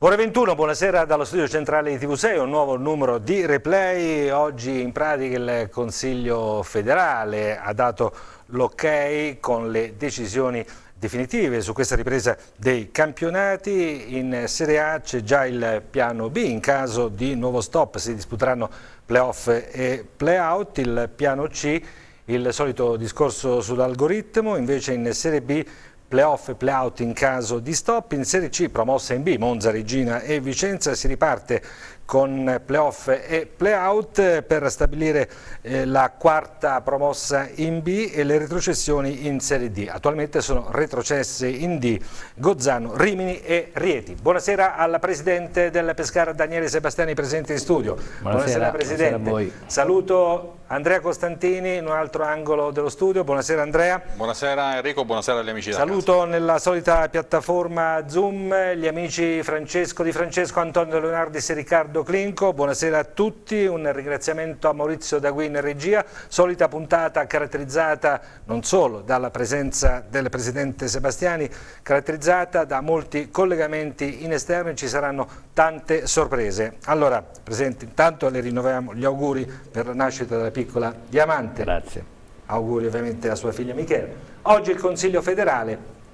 Ore 21, buonasera dallo studio centrale di TV6, un nuovo numero di replay. Oggi in pratica il Consiglio federale ha dato l'ok con le decisioni definitive su questa ripresa dei campionati. In Serie A c'è già il piano B, in caso di nuovo stop si disputeranno playoff e playout. Il piano C, il solito discorso sull'algoritmo, invece in Serie B playoff e playout in caso di stop. In Serie C, promossa in B, Monza, Reggina e Vicenza, si riparte con playoff e playout per stabilire la quarta promossa in B e le retrocessioni in Serie D. Attualmente sono retrocesse in D Gozzano, Rimini e Rieti. Buonasera al Presidente del Pescara, Daniele Sebastiani, presente in studio. Buonasera Presidente. Buonasera a voi. Saluto Andrea Costantini in un altro angolo dello studio. Buonasera Andrea. Buonasera Enrico, buonasera agli amici da Saluto casa. Nella solita piattaforma Zoom gli amici Francesco Di Francesco, Antonio Leonardis e Riccardo Clinco. Buonasera a tutti, un ringraziamento a Maurizio Dagui in regia. Solita puntata caratterizzata non solo dalla presenza del Presidente Sebastiani, caratterizzata da molti collegamenti in esterno e ci saranno tante sorprese. Allora, Presidente, intanto le rinnoviamo gli auguri per la nascita della piccola Diamante. Grazie. Auguri ovviamente a sua figlia Michela. Oggi il Consiglio federale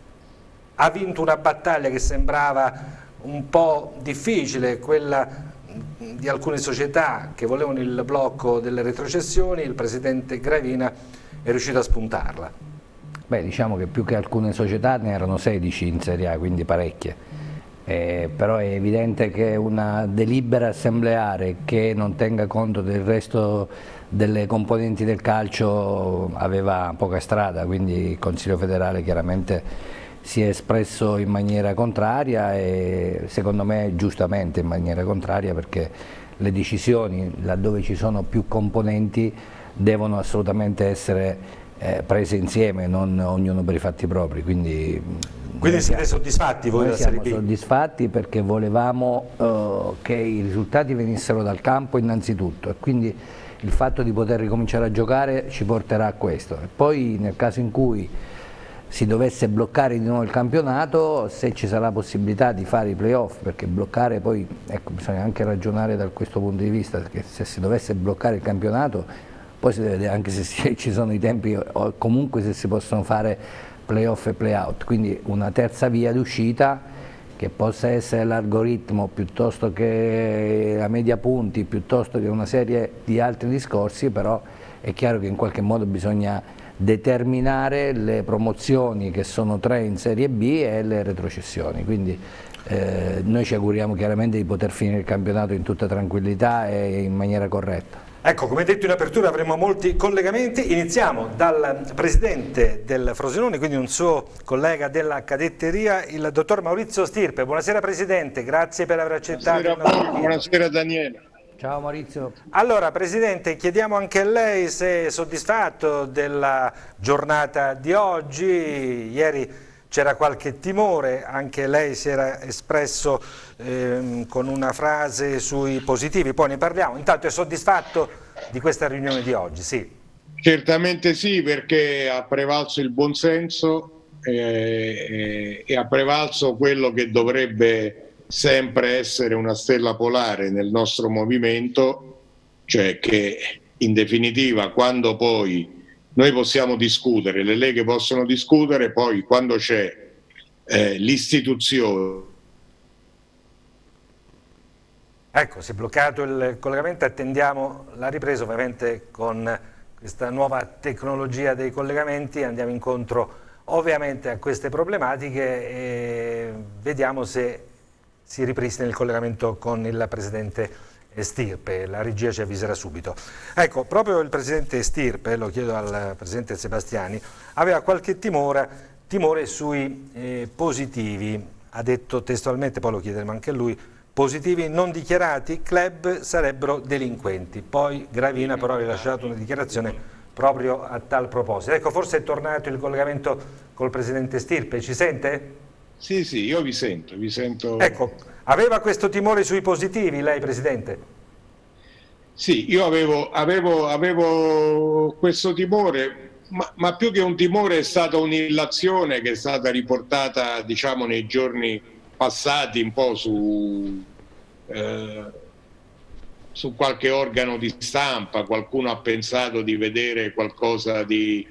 ha vinto una battaglia che sembrava un po' difficile, quella di alcune società che volevano il blocco delle retrocessioni. Il Presidente Gravina è riuscito a spuntarla. Beh, diciamo che più che alcune società ne erano 16 in Serie A, quindi parecchie. Però è evidente che una delibera assembleare che non tenga conto del resto delle componenti del calcio aveva poca strada, quindi il Consiglio federale chiaramente si è espresso in maniera contraria e secondo me giustamente in maniera contraria, perché le decisioni laddove ci sono più componenti devono assolutamente essere prese insieme, non ognuno per i fatti propri. Quindi siete soddisfatti voi della Serie B? Siamo soddisfatti perché volevamo che i risultati venissero dal campo innanzitutto, e quindi il fatto di poter ricominciare a giocare ci porterà a questo. E poi nel caso in cui si dovesse bloccare di nuovo il campionato, se ci sarà la possibilità di fare i playoff, perché bloccare poi, ecco, bisogna anche ragionare da questo punto di vista, perché se si dovesse bloccare il campionato poi si deve vedere anche se ci sono i tempi o comunque se si possono fare playoff e playout, quindi una terza via d'uscita che possa essere l'algoritmo piuttosto che la media punti, piuttosto che una serie di altri discorsi. Però è chiaro che in qualche modo bisogna determinare le promozioni, che sono 3 in Serie B, e le retrocessioni, quindi noi ci auguriamo chiaramente di poter finire il campionato in tutta tranquillità e in maniera corretta. Ecco, come detto in apertura avremo molti collegamenti. Iniziamo dal Presidente del Frosinone, quindi un suo collega della cadetteria, il dottor Maurizio Stirpe. Buonasera Presidente, grazie per aver accettato. Buonasera Daniele. Ciao Maurizio. Allora Presidente, chiediamo anche a lei se è soddisfatto della giornata di oggi. Ieri c'era qualche timore, anche lei si era espresso con una frase sui positivi, poi ne parliamo. Intanto è soddisfatto di questa riunione di oggi? Sì. Certamente sì, perché ha prevalso il buonsenso e ha prevalso quello che dovrebbe sempre essere una stella polare nel nostro movimento, cioè che in definitiva quando poi noi possiamo discutere, le leghe possono discutere, poi quando c'è l'istituzione. Ecco, si è bloccato il collegamento, attendiamo la ripresa. Ovviamente con questa nuova tecnologia dei collegamenti andiamo incontro ovviamente a queste problematiche e vediamo se si ripristina il collegamento con il Presidente Stirpe. La regia ci avviserà subito. Ecco, proprio il Presidente Stirpe, lo chiedo al Presidente Sebastiani, aveva qualche timore sui positivi. Ha detto testualmente, poi lo chiederemo anche a lui: positivi non dichiarati, club sarebbero delinquenti. Poi Gravina però ha rilasciato una dichiarazione proprio a tal proposito. Ecco, forse è tornato il collegamento col Presidente Stirpe, ci sente? Sì, io vi sento. Ecco, aveva questo timore sui positivi lei, Presidente? Sì, io avevo questo timore, ma più che un timore è stata un'illazione che è stata riportata, diciamo, nei giorni passati un po' su qualche organo di stampa, qualcuno ha pensato di vedere qualcosa di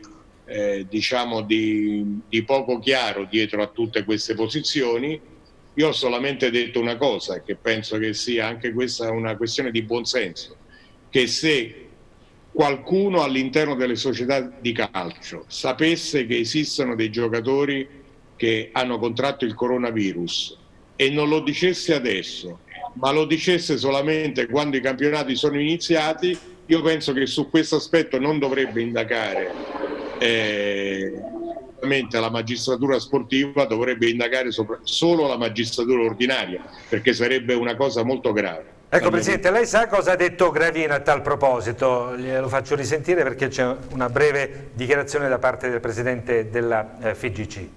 poco chiaro dietro a tutte queste posizioni. Io ho solamente detto una cosa, che penso che sia anche questa una questione di buonsenso, che se qualcuno all'interno delle società di calcio sapesse che esistono dei giocatori che hanno contratto il coronavirus e non lo dicesse adesso, ma lo dicesse solamente quando i campionati sono iniziati, io penso che su questo aspetto non dovrebbe indagare la magistratura sportiva, dovrebbe indagare solo la magistratura ordinaria, perché sarebbe una cosa molto grave. Ecco Presidente, lei sa cosa ha detto Gravina a tal proposito? Glielo faccio risentire perché c'è una breve dichiarazione da parte del Presidente della FIGC.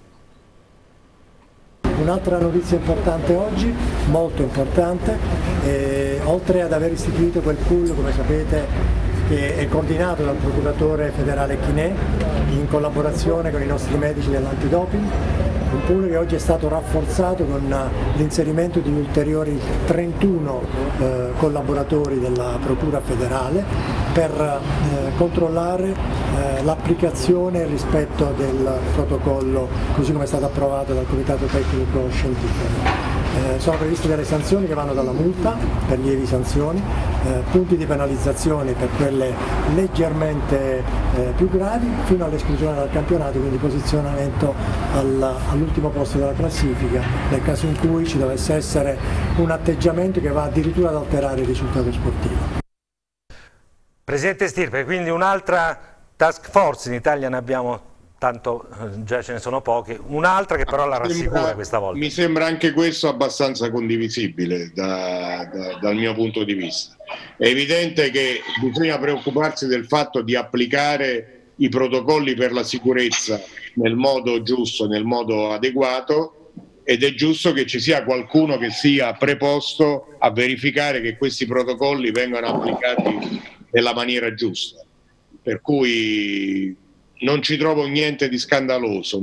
Un'altra notizia importante oggi, molto importante, oltre ad aver istituito quel pool, come sapete, che è coordinato dal procuratore federale Chinè in collaborazione con i nostri medici dell'antidoping, un pool che oggi è stato rafforzato con l'inserimento di ulteriori 31 collaboratori della Procura federale per controllare l'applicazione e il rispetto del protocollo così come è stato approvato dal Comitato Tecnico Scientifico. Sono previste delle sanzioni che vanno dalla multa per lievi sanzioni, punti di penalizzazione per quelle leggermente più gravi, fino all'esclusione dal campionato, quindi posizionamento all'ultimo posto della classifica nel caso in cui ci dovesse essere un atteggiamento che va addirittura ad alterare il risultato sportivo. Presidente Stirpe, quindi un'altra task force, in Italia ne abbiamo tanto, già ce ne sono poche, un'altra che però la rassicura questa volta. Mi sembra anche questo abbastanza condivisibile dal mio punto di vista. È evidente che bisogna preoccuparsi del fatto di applicare i protocolli per la sicurezza nel modo giusto, nel modo adeguato, ed è giusto che ci sia qualcuno che sia preposto a verificare che questi protocolli vengano applicati nella maniera giusta. Per cui non ci trovo niente di scandaloso,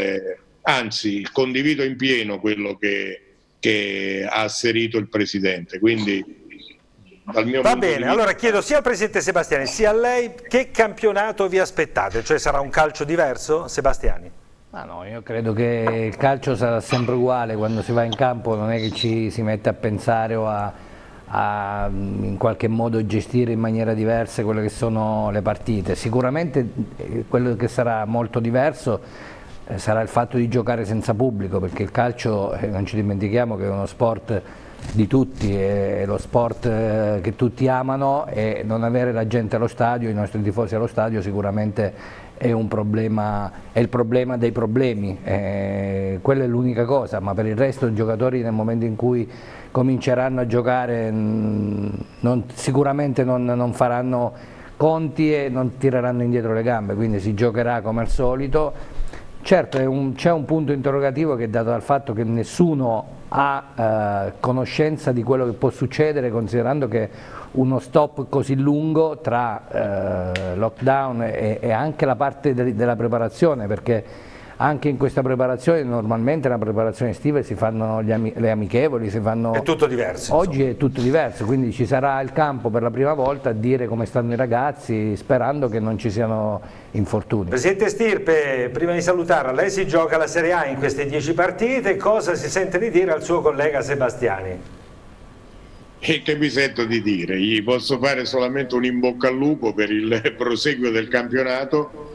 anzi condivido in pieno quello che ha asserito il Presidente. Quindi, dal mio Va bene, allora chiedo sia al Presidente Sebastiani sia a lei che campionato vi aspettate, cioè sarà un calcio diverso, Sebastiani? No, io credo che il calcio sarà sempre uguale, quando si va in campo non è che ci si mette a pensare o a in qualche modo gestire in maniera diversa quelle che sono le partite. Sicuramente quello che sarà molto diverso sarà il fatto di giocare senza pubblico, perché il calcio, non ci dimentichiamo che è uno sport di tutti, è lo sport che tutti amano, e non avere la gente allo stadio, i nostri tifosi allo stadio, sicuramente è un problema, è il problema dei problemi, quella è l'unica cosa, ma per il resto i giocatori nel momento in cui cominceranno a giocare sicuramente non faranno conti e non tireranno indietro le gambe, quindi si giocherà come al solito. Certo c'è un punto interrogativo che è dato dal fatto che nessuno ha conoscenza di quello che può succedere, considerando che uno stop così lungo tra lockdown e anche la parte della preparazione, perché anche in questa preparazione, normalmente nella preparazione estiva si fanno le amichevoli, è tutto diverso. Oggi è tutto diverso, quindi ci sarà il campo per la prima volta a dire come stanno i ragazzi, sperando che non ci siano infortuni. Presidente Stirpe, prima di salutarla, lei si gioca la Serie A in queste 10 partite, cosa si sente di dire al suo collega Sebastiani? E che mi sento di dire? Gli posso fare solamente un in bocca al lupo per il proseguio del campionato.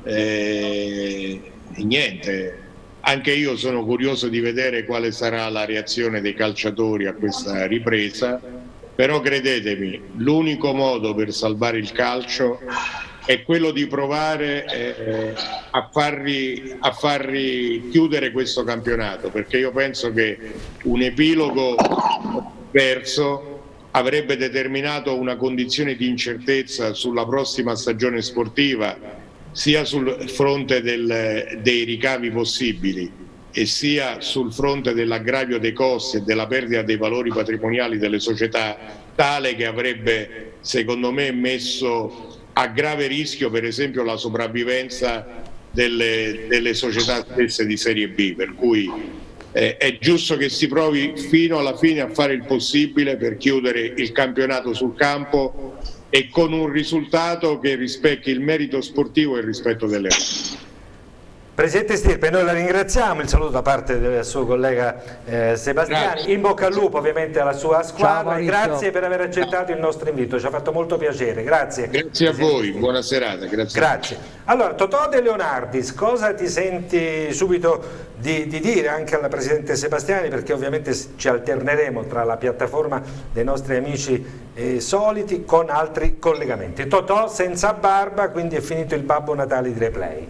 Niente, anche io sono curioso di vedere quale sarà la reazione dei calciatori a questa ripresa, però credetemi, l'unico modo per salvare il calcio è quello di provare a farli chiudere questo campionato, perché io penso che un epilogo diverso avrebbe determinato una condizione di incertezza sulla prossima stagione sportiva, sia sul fronte dei ricavi possibili e sia sul fronte dell'aggravio dei costi e della perdita dei valori patrimoniali delle società, tale che avrebbe, secondo me, messo a grave rischio per esempio la sopravvivenza delle società stesse di Serie B, per cui è giusto che si provi fino alla fine a fare il possibile per chiudere il campionato sul campo e con un risultato che rispecchi il merito sportivo e il rispetto delle regole. Presidente Stirpe, noi la ringraziamo, il saluto da parte del suo collega Sebastiani, grazie. In bocca al lupo ovviamente alla sua squadra, grazie per aver accettato il nostro invito, ci ha fatto molto piacere, grazie. Grazie a voi, buona serata. Grazie. Allora, Totò De Leonardis, cosa ti senti subito di dire anche alla Presidente Sebastiani, perché ovviamente ci alterneremo tra la piattaforma dei nostri amici soliti con altri collegamenti. Totò senza barba, quindi è finito il Babbo Natale di Replay.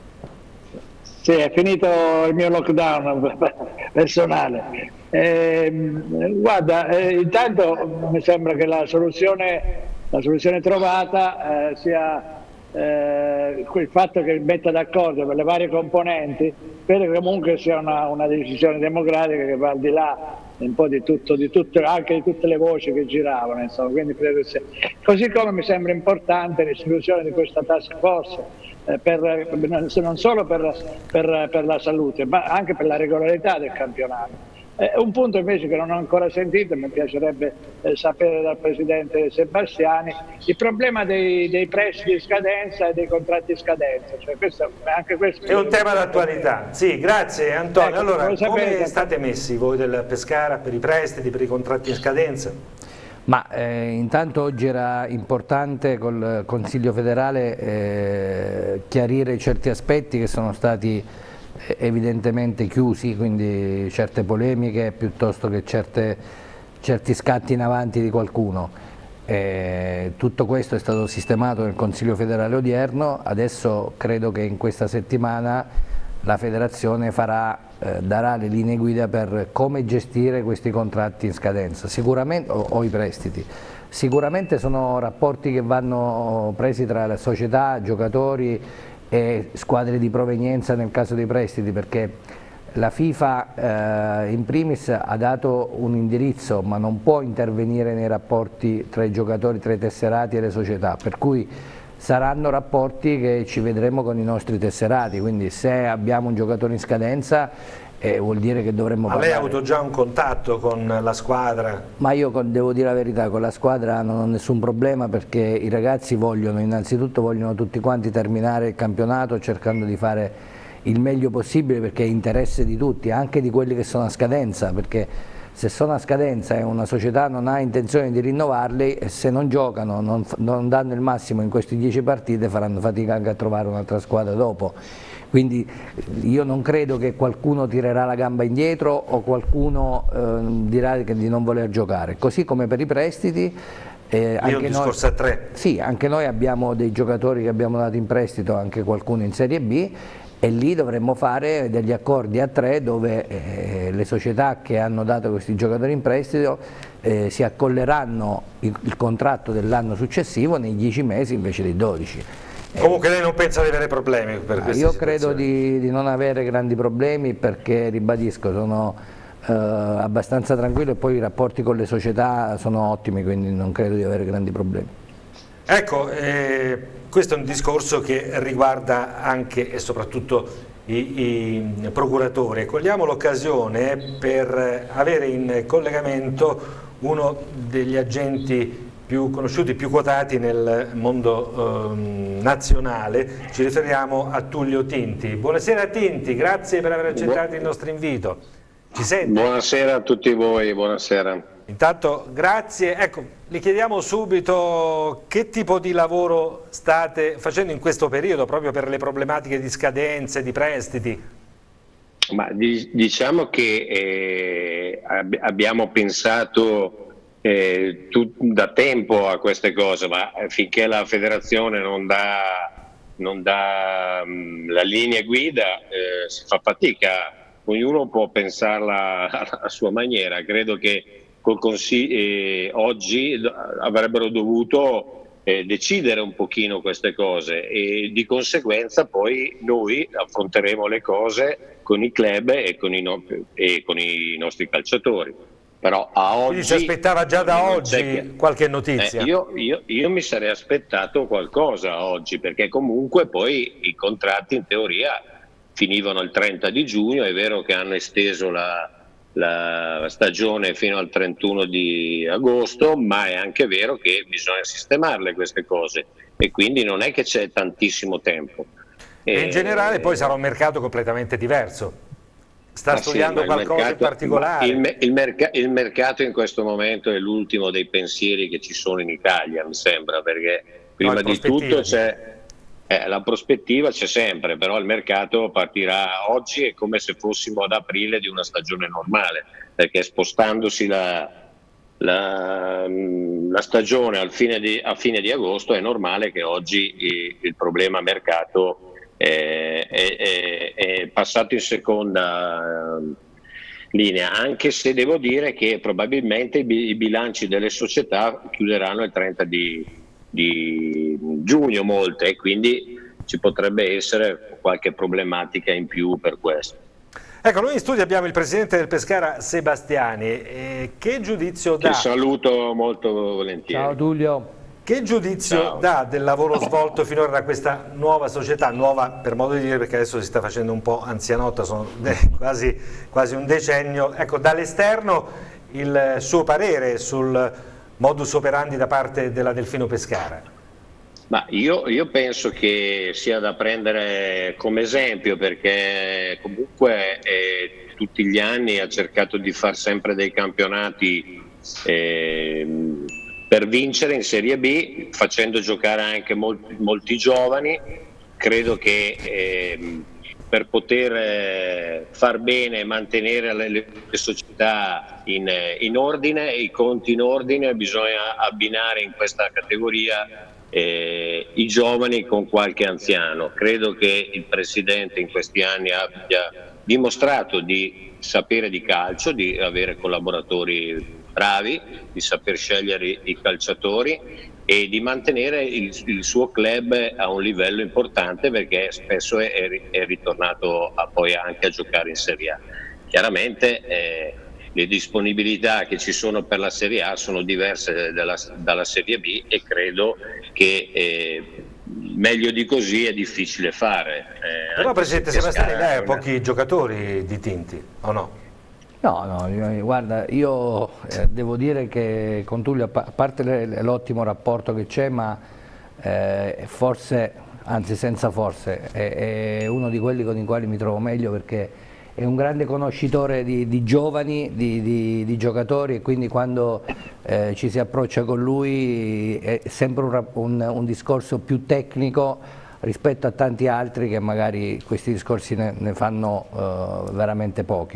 Sì, è finito il mio lockdown personale. Guarda, intanto mi sembra che la soluzione trovata sia il fatto che metta d'accordo per le varie componenti, credo che comunque sia una decisione democratica che va al di là un po' di tutto, anche di tutte le voci che giravano, insomma, quindi credo che sia. Così come mi sembra importante l'istituzione di questa task force, non solo per la salute, ma anche per la regolarità del campionato. Un punto invece che non ho ancora sentito, mi piacerebbe sapere dal Presidente Sebastiani, il problema dei prestiti di scadenza e dei contratti di scadenza. Cioè anche questo è un tema d'attualità. Sì, grazie Antonio. Ecco, allora, come state messi voi del Pescara per i prestiti, per i contratti in scadenza? Ma intanto oggi era importante col Consiglio federale chiarire certi aspetti che sono stati evidentemente chiusi, quindi certe polemiche piuttosto che certi scatti in avanti di qualcuno. Tutto questo è stato sistemato nel Consiglio federale odierno, adesso credo che in questa settimana la federazione darà le linee guida per come gestire questi contratti in scadenza, sicuramente, o i prestiti. Sicuramente sono rapporti che vanno presi tra la società, giocatori e squadre di provenienza nel caso dei prestiti, perché la FIFA in primis ha dato un indirizzo, ma non può intervenire nei rapporti tra i giocatori, tra i tesserati e le società, per cui saranno rapporti che ci vedremo con i nostri tesserati, quindi se abbiamo un giocatore in scadenza vuol dire che dovremmo parlare. Lei ha avuto già un contatto con la squadra? Ma io devo dire la verità, con la squadra non ho nessun problema, perché i ragazzi innanzitutto vogliono tutti quanti terminare il campionato cercando di fare il meglio possibile, perché è interesse di tutti, anche di quelli che sono a scadenza, perché se sono a scadenza e una società non ha intenzione di rinnovarli, se non giocano, non danno il massimo in queste 10 partite, faranno fatica anche a trovare un'altra squadra dopo. Quindi io non credo che qualcuno tirerà la gamba indietro o qualcuno dirà di non voler giocare, così come per i prestiti. Anche un discorso a 3. Sì, anche noi abbiamo dei giocatori che abbiamo dato in prestito, anche qualcuno in Serie B, e lì dovremmo fare degli accordi a 3 dove le società che hanno dato questi giocatori in prestito si accolleranno il contratto dell'anno successivo nei 10 mesi invece dei 12. Comunque lei non pensa di avere problemi per questa Io situazione? credo di non avere grandi problemi, perché ribadisco, sono abbastanza tranquillo, e poi i rapporti con le società sono ottimi, quindi non credo di avere grandi problemi. Ecco, questo è un discorso che riguarda anche e soprattutto i procuratori. Cogliamo l'occasione per avere in collegamento uno degli agenti più conosciuti, più quotati nel mondo nazionale. Ci riferiamo a Tullio Tinti. Buonasera Tinti, grazie per aver accettato il nostro invito. Ci sente? Buonasera a tutti voi, buonasera. Intanto grazie, ecco, le chiediamo subito che tipo di lavoro state facendo in questo periodo proprio per le problematiche di scadenze, di prestiti? Ma diciamo che abbiamo pensato da tempo a queste cose, ma finché la federazione non dà la linea guida si fa fatica, ognuno può pensarla a sua maniera. Credo che col oggi avrebbero dovuto decidere un pochino queste cose, e di conseguenza poi noi affronteremo le cose con i club e con i nostri calciatori. Però a oggi, quindi si aspettava già da oggi qualche notizia? Io mi sarei aspettato qualcosa oggi, perché comunque poi i contratti in teoria finivano il 30 di giugno, è vero che hanno esteso la stagione fino al 31 di agosto, ma è anche vero che bisogna sistemarle queste cose e quindi non è che c'è tantissimo tempo. E in generale poi sarà un mercato completamente diverso. Sta studiando qualcosa in particolare? Il mercato in questo momento è l'ultimo dei pensieri che ci sono in Italia, mi sembra, perché prima di tutto c'è la prospettiva, c'è sempre, però il mercato partirà oggi, è come se fossimo ad aprile di una stagione normale, perché spostandosi la stagione a fine di agosto è normale che oggi il problema mercato è passato in seconda linea, anche se devo dire che probabilmente i bilanci delle società chiuderanno il 30 di giugno molte, e quindi ci potrebbe essere qualche problematica in più per questo. Ecco, noi in studio abbiamo il presidente del Pescara Sebastiani. Che giudizio dà? Ti saluto molto volentieri. Ciao Tullio. Che giudizio dà del lavoro svolto finora da questa nuova società, nuova per modo di dire perché adesso si sta facendo un po' anzianotta, sono quasi un decennio, ecco, dall'esterno il suo parere sul modus operandi da parte della Delfino Pescara? Ma io penso che sia da prendere come esempio, perché comunque tutti gli anni ha cercato di fare sempre dei campionati per vincere in Serie B, facendo giocare anche molti giovani. Credo che per poter far bene e mantenere le società in ordine, i conti in ordine, bisogna abbinare in questa categoria i giovani con qualche anziano. Credo che il Presidente in questi anni abbia dimostrato di sapere di calcio, di avere collaboratori bravi, di saper scegliere i calciatori e di mantenere il suo club a un livello importante, perché spesso è ritornato poi anche a giocare in Serie A. Chiaramente le disponibilità che ci sono per la Serie A sono diverse dalla Serie B e credo che meglio di così è difficile fare. Però Presidente Sebastiani, lei ha pochi giocatori distinti, o no? No, guarda, io devo dire che con Tullio, a parte l'ottimo rapporto che c'è, ma forse, anzi senza forse, è uno di quelli con i quali mi trovo meglio, perché è un grande conoscitore di giovani, di giocatori, e quindi quando ci si approccia con lui è sempre un discorso più tecnico rispetto a tanti altri che magari questi discorsi ne fanno veramente pochi.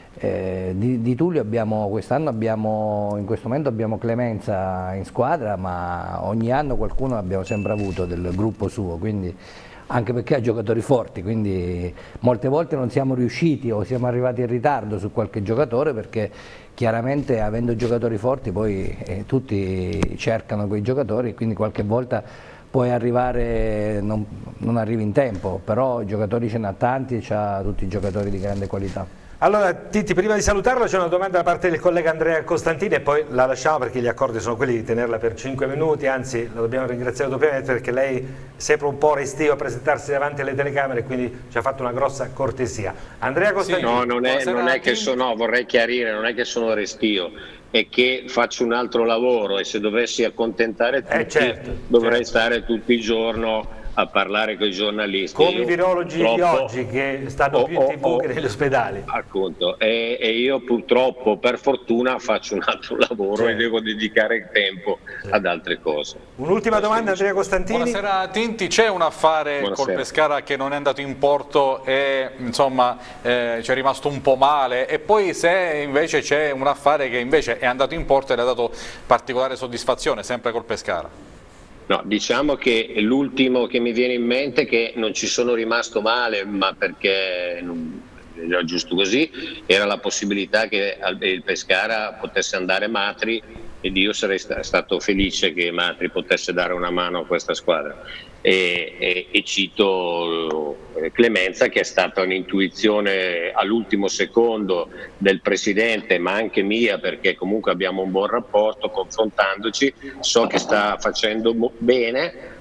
Di Tullio quest'anno in questo momento abbiamo Clemenza in squadra, ma ogni anno qualcuno abbiamo sempre avuto del gruppo suo, quindi, anche perché ha giocatori forti, quindi molte volte non siamo riusciti o siamo arrivati in ritardo su qualche giocatore, perché chiaramente avendo giocatori forti poi tutti cercano quei giocatori, quindi qualche volta puoi arrivare, non arrivi in tempo, però i giocatori ce n'ha tanti e c'ha tutti i giocatori di grande qualità. Allora Titti, prima di salutarlo c'è una domanda da parte del collega Andrea Costantini e poi la lasciamo, perché gli accordi sono quelli di tenerla per 5 minuti, anzi la dobbiamo ringraziare doppiamente perché lei è sempre un po' restio a presentarsi davanti alle telecamere, quindi ci ha fatto una grossa cortesia. Andrea Costantini. Sì, no, non è che vorrei chiarire, non è che sono restio, è che faccio un altro lavoro e se dovessi accontentare tutti dovrei stare tutto il giorno a parlare con i giornalisti. Come i virologi di oggi che stanno più in TV che negli ospedali. Appunto, e io purtroppo, per fortuna, faccio un altro lavoro e devo dedicare tempo ad altre cose. Un'ultima domanda, Andrea Costantini. Buonasera Tinti, c'è un affare col Pescara che non è andato in porto e insomma ci è rimasto un po' male, e poi se invece c'è un affare che invece è andato in porto e le ha dato particolare soddisfazione, sempre col Pescara? No, diciamo che l'ultimo che mi viene in mente è che non ci sono rimasto male, ma perché era giusto così, era la possibilità che il Pescara potesse andare Matri, ed io sarei stato felice che Matri potesse dare una mano a questa squadra. E cito Clemenza, che è stata un'intuizione all'ultimo secondo del Presidente, ma anche mia, perché comunque abbiamo un buon rapporto confrontandoci, so che sta facendo bene,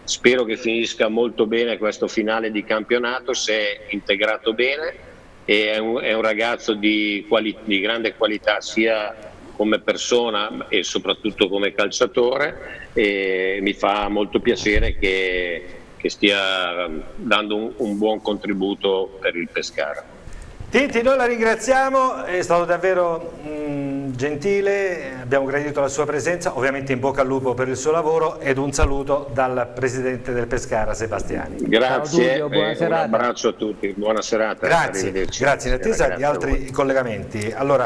spero che finisca molto bene questo finale di campionato, si è integrato bene e è un ragazzo di grande qualità sia come persona e soprattutto come calciatore, e mi fa molto piacere che stia dando un buon contributo per il Pescara. Tinti, noi la ringraziamo, è stato davvero gentile, abbiamo gradito la sua presenza, ovviamente in bocca al lupo per il suo lavoro, ed un saluto dal presidente del Pescara Sebastiani. Grazie, Ciao, buona un abbraccio a tutti, buona serata. Grazie, grazie, in attesa di altri collegamenti. Allora,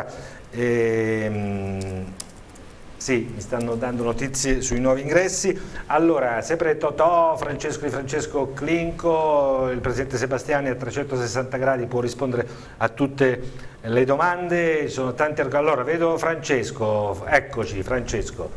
sì, mi stanno dando notizie sui nuovi ingressi. Allora, sempre Totò, Francesco Di Francesco Clinco, il presidente Sebastiani a 360 gradi può rispondere a tutte le domande, ci sono tanti argomenti. Allora, vedo Francesco, eccoci Francesco.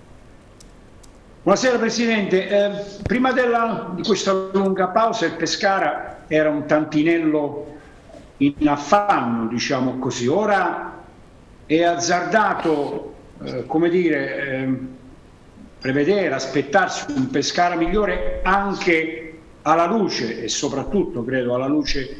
Buonasera Presidente, prima di questa lunga pausa il Pescara era un tantinello in affanno, diciamo così, ora è azzardato come dire, prevedere, aspettarsi un Pescara migliore anche alla luce e soprattutto credo alla luce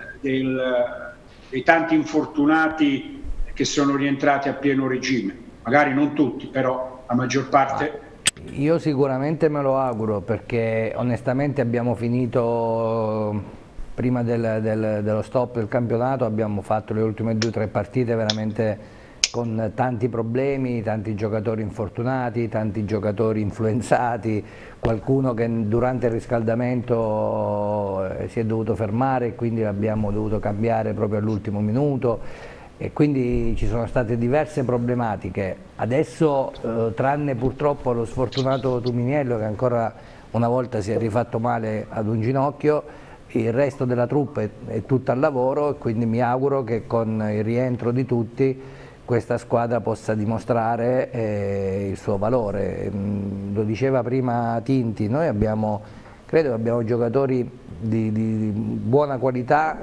dei tanti infortunati che sono rientrati a pieno regime, magari non tutti, però la maggior parte. Io sicuramente me lo auguro, perché onestamente abbiamo finito prima dello stop del campionato, abbiamo fatto le ultime 2 o 3 partite veramente con tanti problemi, tanti giocatori infortunati, tanti giocatori influenzati, qualcuno che durante il riscaldamento si è dovuto fermare e quindi l'abbiamo dovuto cambiare proprio all'ultimo minuto, e quindi ci sono state diverse problematiche. Adesso tranne purtroppo lo sfortunato Tuminiello, che ancora una volta si è rifatto male ad un ginocchio, il resto della troupe è tutta al lavoro, e quindi mi auguro che con il rientro di tutti questa squadra possa dimostrare il suo valore. Lo diceva prima Tinti, noi credo che abbiamo giocatori di buona qualità,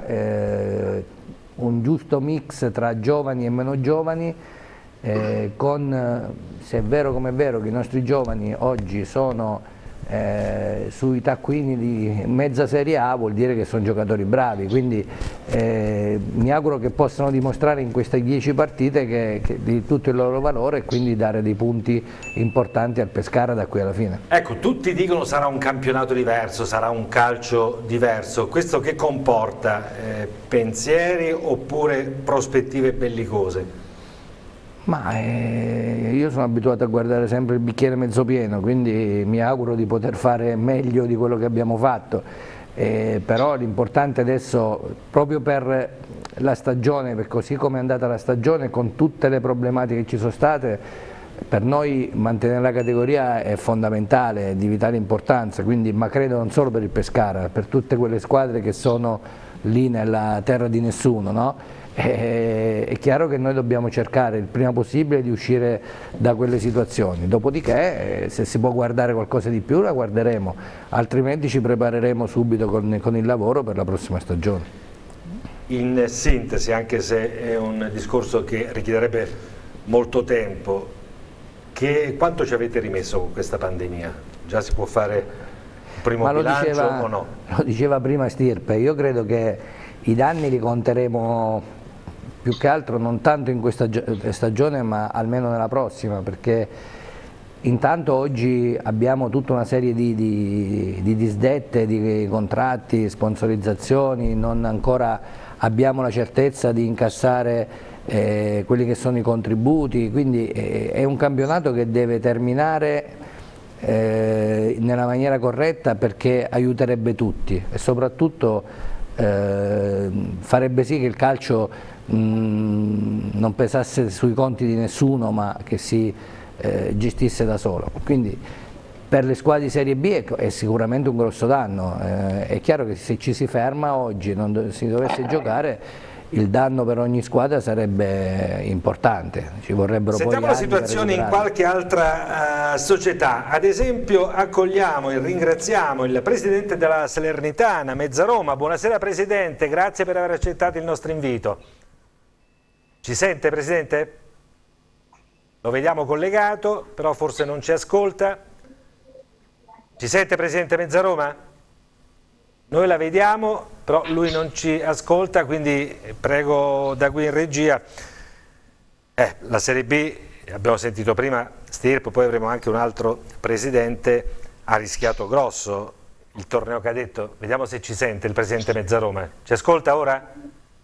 un giusto mix tra giovani e meno giovani, se è vero come è vero che i nostri giovani oggi sono sui taccuini di mezza Serie A, vuol dire che sono giocatori bravi, quindi mi auguro che possano dimostrare in queste 10 partite di tutto il loro valore, e quindi dare dei punti importanti al Pescara da qui alla fine. Ecco, tutti dicono sarà un campionato diverso, sarà un calcio diverso, questo che comporta? Pensieri oppure prospettive bellicose? Ma io sono abituato a guardare sempre il bicchiere mezzo pieno, quindi mi auguro di poter fare meglio di quello che abbiamo fatto, però l'importante adesso, proprio per la stagione, per così come è andata la stagione, con tutte le problematiche che ci sono state, per noi mantenere la categoria è fondamentale, è di vitale importanza, quindi, ma credo non solo per il Pescara, per tutte quelle squadre che sono lì nella terra di nessuno, no? È chiaro che noi dobbiamo cercare il prima possibile di uscire da quelle situazioni, dopodiché se si può guardare qualcosa di più la guarderemo, altrimenti ci prepareremo subito con il lavoro per la prossima stagione. In sintesi, anche se è un discorso che richiederebbe molto tempo, quanto ci avete rimesso con questa pandemia? Già si può fare un primo bilancio o no? Lo diceva prima Stirpe, io credo che i danni li conteremo più che altro non tanto in questa stagione, ma almeno nella prossima, perché intanto oggi abbiamo tutta una serie di disdette, di contratti, sponsorizzazioni, non ancora abbiamo la certezza di incassare quelli che sono i contributi, quindi è un campionato che deve terminare nella maniera corretta, perché aiuterebbe tutti e soprattutto farebbe sì che il calcio non pesasse sui conti di nessuno, ma che si gestisse da solo. Quindi per le squadre di Serie B è sicuramente un grosso danno. È chiaro che se ci si ferma oggi e non si dovesse giocare, il danno per ogni squadra sarebbe importante, ci vorrebbero Sentiamo poi la situazione in qualche altra società. Ad esempio accogliamo e ringraziamo il presidente della Salernitana, Mezzaroma. Buonasera Presidente, grazie per aver accettato il nostro invito. Ci sente Presidente? Lo vediamo collegato, però forse non ci ascolta. Ci sente, Presidente Mezzaroma? Noi la vediamo, però lui non ci ascolta, quindi prego da qui in regia. La Serie B, abbiamo sentito prima Stirp, poi avremo anche un altro presidente, ha rischiato grosso il torneo cadetto. Vediamo se ci sente il Presidente Mezzaroma. Ci ascolta ora?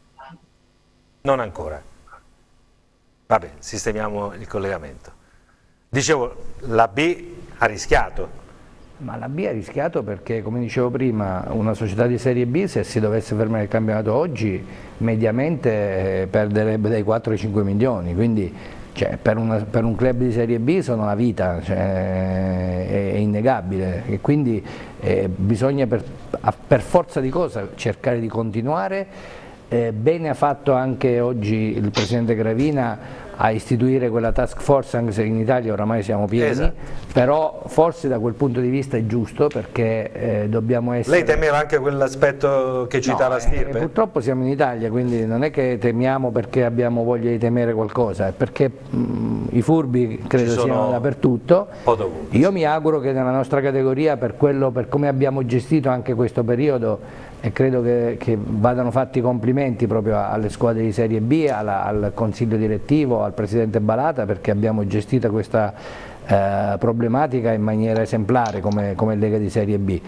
Non ancora. Vabbè, sistemiamo il collegamento. Dicevo, la B ha rischiato. Ma la B ha rischiato perché, come dicevo prima, una società di Serie B, se si dovesse fermare il campionato oggi, mediamente perderebbe dai 4 ai 5 milioni, quindi cioè, per un club di Serie B sono la vita, cioè, è innegabile, e quindi bisogna per forza di cosa cercare di continuare. Bene ha fatto anche oggi il Presidente Gravina a istituire quella task force, anche se in Italia oramai siamo pieni, esatto. Però forse da quel punto di vista è giusto, perché dobbiamo essere... Lei temeva anche quell'aspetto che citava Stirp? Purtroppo siamo in Italia, quindi non è che temiamo perché abbiamo voglia di temere qualcosa, è perché i furbi credo siano dappertutto. Io mi auguro che nella nostra categoria, per come abbiamo gestito anche questo periodo, e credo che vadano fatti i complimenti proprio alle squadre di Serie B, al consiglio direttivo, al presidente Balata, perché abbiamo gestito questa problematica in maniera esemplare come Lega di Serie B.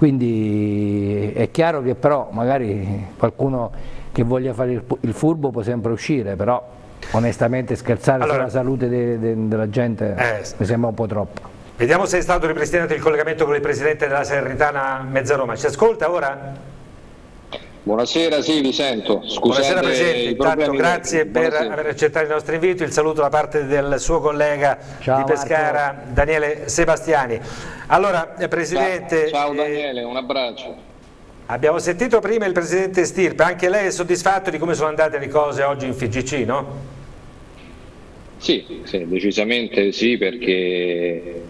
Quindi è chiaro che però magari qualcuno che voglia fare il furbo può sempre uscire, però onestamente scherzare sulla salute della gente mi sembra un po' troppo. Vediamo se è stato ripristinato il collegamento con il presidente della Salernitana Mezzaroma. Ci ascolta ora? Buonasera, sì, vi sento. Scusate. Buonasera Presidente, intanto grazie per aver accettato il nostro invito, il saluto da parte del suo collega di Pescara, Marco. Daniele Sebastiani. Allora, Presidente... Ciao Daniele, un abbraccio. Abbiamo sentito prima il Presidente Stirp, anche lei è soddisfatto di come sono andate le cose oggi in FIGC, no? Sì, decisamente sì, perché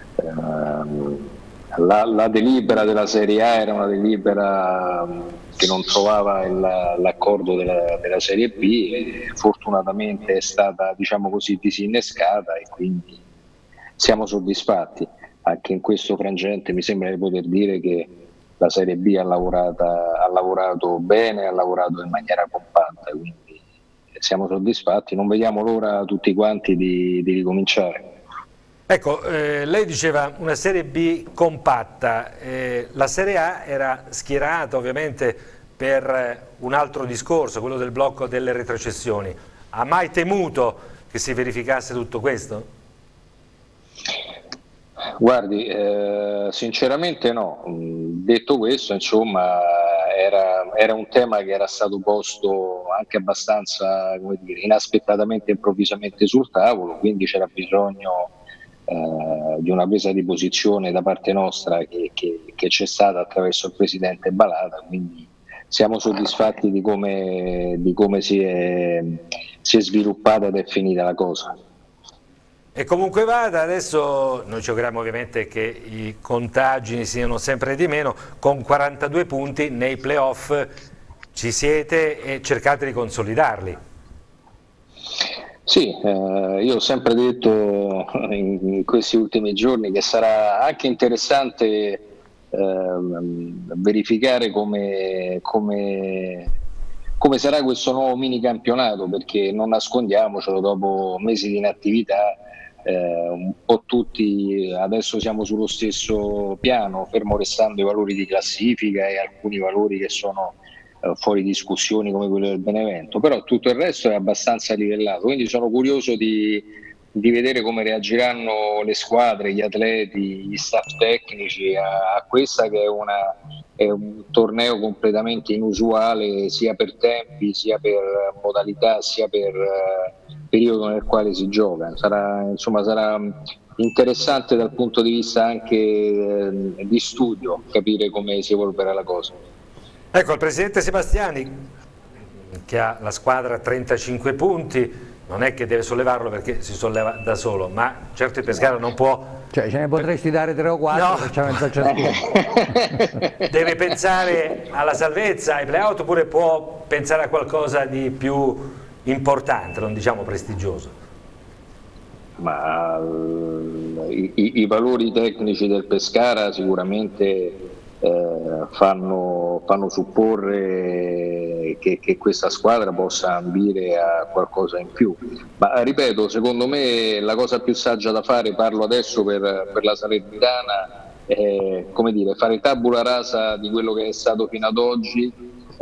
la delibera della Serie A era una delibera che non trovava l'accordo della Serie B e fortunatamente è stata, diciamo così, disinnescata, e quindi siamo soddisfatti. Anche in questo frangente mi sembra di poter dire che la Serie B ha lavorato bene, ha lavorato in maniera compatta, quindi siamo soddisfatti, non vediamo l'ora tutti quanti di ricominciare. Ecco, lei diceva una Serie B compatta, la Serie A era schierata ovviamente per un altro discorso, quello del blocco delle retrocessioni. Ha mai temuto che si verificasse tutto questo? Guardi, sinceramente no. Detto questo, insomma, era un tema che era stato posto anche abbastanza, come dire, inaspettatamente, improvvisamente sul tavolo, quindi c'era bisogno di una presa di posizione da parte nostra che c'è stata attraverso il Presidente Balata, quindi siamo soddisfatti di come si è sviluppata ed è finita la cosa. E comunque vada, adesso noi ci auguriamo ovviamente che i contagi siano sempre di meno, con 42 punti nei playoff ci siete e cercate di consolidarli. Sì, io ho sempre detto in questi ultimi giorni che sarà anche interessante verificare come sarà questo nuovo mini campionato, perché non nascondiamocelo, dopo mesi di inattività un po' tutti adesso siamo sullo stesso piano, fermo restando i valori di classifica e alcuni valori che sono fuori discussioni come quello del Benevento, però tutto il resto è abbastanza livellato, quindi sono curioso di vedere come reagiranno le squadre, gli atleti, gli staff tecnici a questa che è un torneo completamente inusuale, sia per tempi, sia per modalità, sia per periodo nel quale si gioca. Sarà interessante dal punto di vista anche di studio capire come si evolverà la cosa. Ecco, il Presidente Sebastiani, che ha la squadra a 35 punti, non è che deve sollevarlo perché si solleva da solo, ma certo il Pescara non può... Cioè ce ne potresti dare 3 o 4, no. Deve pensare alla salvezza, ai play-out, oppure può pensare a qualcosa di più importante, non diciamo prestigioso? Ma i valori tecnici del Pescara sicuramente fanno supporre che questa squadra possa ambire a qualcosa in più, ma ripeto, secondo me la cosa più saggia da fare, parlo adesso per la Salernitana, è, come dire, fare tabula rasa di quello che è stato fino ad oggi,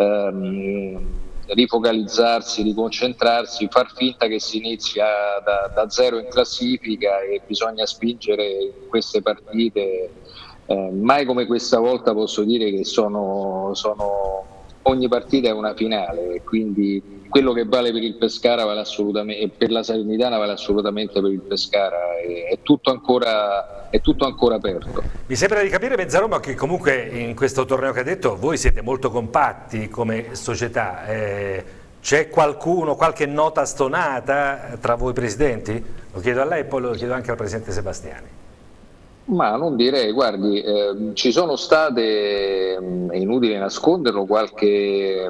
rifocalizzarsi, riconcentrarsi, far finta che si inizia da zero in classifica e bisogna spingere queste partite. Mai come questa volta posso dire che ogni partita è una finale, quindi quello che vale per il Pescara vale assolutamente, e per la Salernitana vale assolutamente per il Pescara, è tutto ancora aperto. Mi sembra di capire, Mezzaroma, che comunque in questo torneo che ha detto voi siete molto compatti come società. C'è qualche nota stonata tra voi presidenti? Lo chiedo a lei e poi lo chiedo anche al presidente Sebastiani. Ma non direi, guardi, ci sono state, è inutile nasconderlo, qualche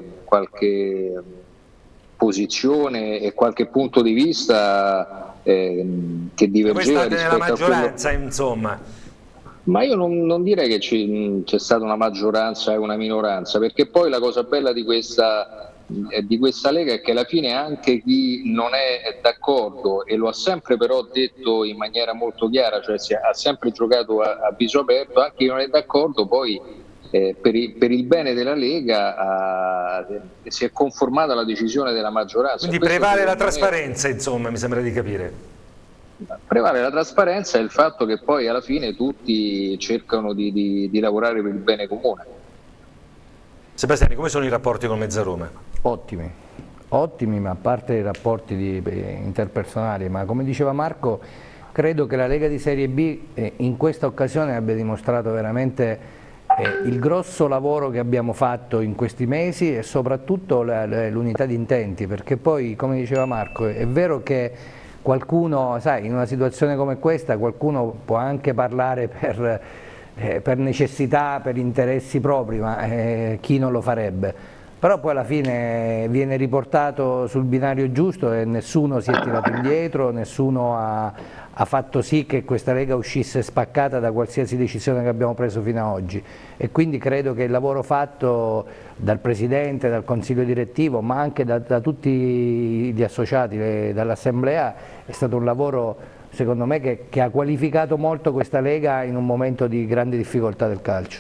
posizione e qualche punto di vista che divergeva rispetto nella maggioranza, insomma. Ma io non direi che c'è stata una maggioranza e una minoranza, perché poi la cosa bella di questa Lega è che alla fine anche chi non è d'accordo, e lo ha sempre però detto in maniera molto chiara, cioè ha sempre giocato a viso aperto, anche chi non è d'accordo poi per il bene della Lega si è conformata alla decisione della maggioranza. Quindi prevale la trasparenza, insomma, mi sembra di capire. Prevale la trasparenza e il fatto che poi alla fine tutti cercano di lavorare per il bene comune. Sebastiani, come sono i rapporti con Mezzaroma? Ottimi, ma a parte i rapporti interpersonali, ma come diceva Marco, credo che la Lega di Serie B in questa occasione abbia dimostrato veramente il grosso lavoro che abbiamo fatto in questi mesi e soprattutto l'unità di intenti, perché poi, come diceva Marco, è vero che qualcuno, sai, in una situazione come questa qualcuno può anche parlare per necessità, per interessi propri, ma chi non lo farebbe? Però poi alla fine viene riportato sul binario giusto e nessuno si è tirato indietro, nessuno ha fatto sì che questa Lega uscisse spaccata da qualsiasi decisione che abbiamo preso fino ad oggi, e quindi credo che il lavoro fatto dal Presidente, dal Consiglio direttivo, ma anche da tutti gli associati, dall'Assemblea, è stato un lavoro secondo me che ha qualificato molto questa Lega in un momento di grande difficoltà del calcio.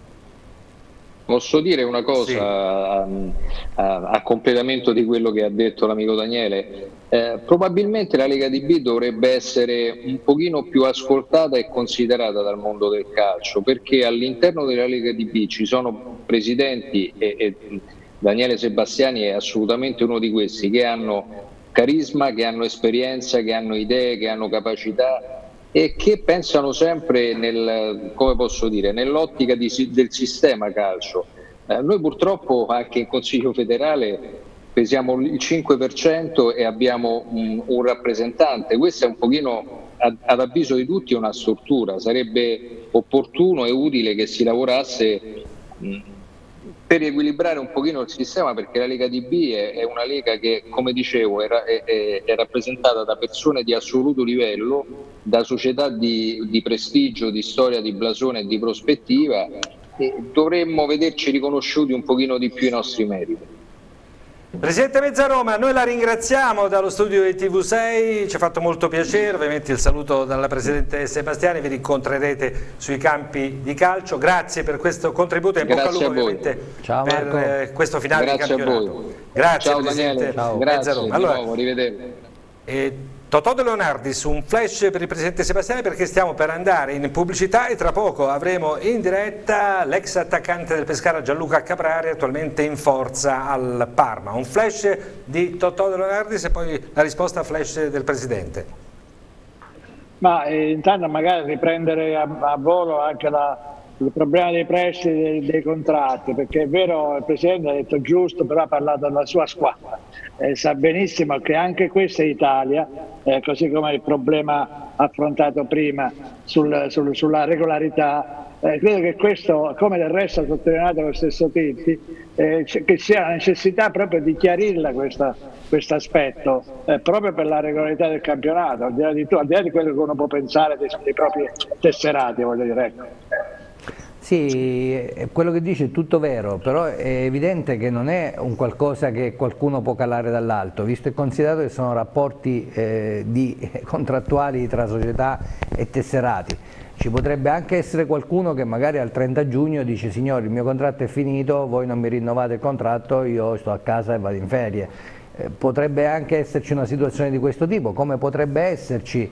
Posso dire una cosa? Sì. A completamento di quello che ha detto l'amico Daniele, probabilmente la Lega di B dovrebbe essere un pochino più ascoltata e considerata dal mondo del calcio, perché all'interno della Lega di B ci sono presidenti, e Daniele Sebastiani è assolutamente uno di questi, che hanno carisma, che hanno esperienza, che hanno idee, che hanno capacità e che pensano sempre nell'ottica del sistema calcio. Noi purtroppo anche in Consiglio federale pesiamo il 5% e abbiamo un rappresentante. Questo è un pochino, ad avviso di tutti, una stortura. Sarebbe opportuno e utile che si lavorasse per riequilibrare un pochino il sistema, perché la Lega di B è una Lega che, come dicevo, è rappresentata da persone di assoluto livello, da società di prestigio, di storia, di blasone e di prospettiva, e dovremmo vederci riconosciuti un pochino di più i nostri meriti. Presidente Mezzaroma, noi la ringraziamo dallo studio di TV6, ci ha fatto molto piacere, ovviamente il saluto dalla Presidente Sebastiani, vi rincontrerete sui campi di calcio, grazie per questo contributo e in bocca al lupo ovviamente. Ciao, per questo finale di campionato. A voi. Grazie ciao, Presidente Daniele. Mezzaroma. Grazie, di nuovo, arrivederci. Totò De Leonardis, un flash per il Presidente Sebastiani perché stiamo per andare in pubblicità e tra poco avremo in diretta l'ex attaccante del Pescara Gianluca Caprari, attualmente in forza al Parma. Un flash di Totò De Leonardis e poi la risposta flash del Presidente. Ma intanto magari riprendere a volo anche la il problema dei prestiti, dei contratti, perché è vero, il Presidente ha detto giusto, però ha parlato della sua squadra, sa benissimo che anche questa è Italia, così come il problema affrontato prima sulla regolarità. Credo che questo, come del resto ha sottolineato lo stesso Titti, che sia la necessità proprio di chiarirla questo aspetto, proprio per la regolarità del campionato, al di là di quello che uno può pensare dei propri tesserati, voglio dire. Ecco. Sì, quello che dice è tutto vero, però è evidente che non è un qualcosa che qualcuno può calare dall'alto, visto e considerato che sono rapporti contrattuali tra società e tesserati. Ci potrebbe anche essere qualcuno che magari al 30 giugno dice: signori, il mio contratto è finito, voi non mi rinnovate il contratto, io sto a casa e vado in ferie. Potrebbe anche esserci una situazione di questo tipo, come potrebbe esserci,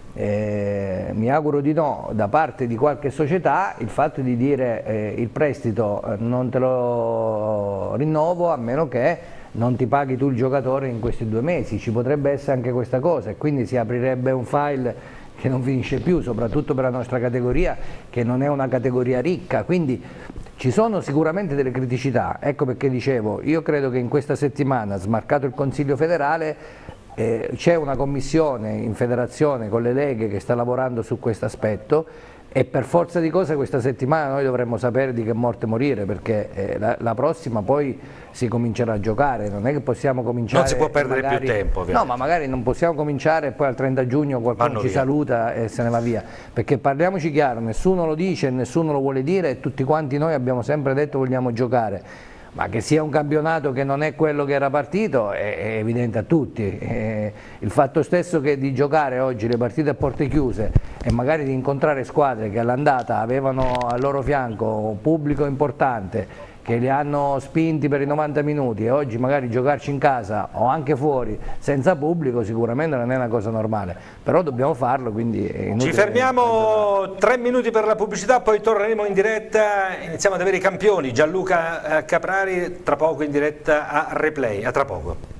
mi auguro di no, da parte di qualche società il fatto di dire il prestito non te lo rinnovo a meno che non ti paghi tu il giocatore in questi 2 mesi. Ci potrebbe essere anche questa cosa e quindi si aprirebbe un file che non finisce più, soprattutto per la nostra categoria, che non è una categoria ricca, quindi ci sono sicuramente delle criticità. Ecco perché dicevo, io credo che in questa settimana, smarcato il Consiglio federale, c'è una commissione in federazione con le leghe che sta lavorando su questo aspetto e per forza di cose questa settimana noi dovremmo sapere di che morte morire, perché la prossima poi si comincerà a giocare, non è che possiamo cominciare... Non si può perdere più tempo, ovviamente. No, ma magari non possiamo cominciare e poi al 30 giugno qualcuno ci saluta e se ne va via, perché parliamoci chiaro, nessuno lo dice, nessuno lo vuole dire e tutti quanti noi abbiamo sempre detto vogliamo giocare. Ma che sia un campionato che non è quello che era partito è evidente a tutti. Il fatto stesso che di giocare oggi le partite a porte chiuse e magari di incontrare squadre che all'andata avevano al loro fianco un pubblico importante, che li hanno spinti per i 90 minuti e oggi magari giocarci in casa o anche fuori senza pubblico sicuramente non è una cosa normale, però dobbiamo farlo, quindi è inutile. Ci fermiamo 3 minuti per la pubblicità, poi torneremo in diretta, iniziamo ad avere i campioni. Gianluca Caprari tra poco in diretta a Replay, a tra poco.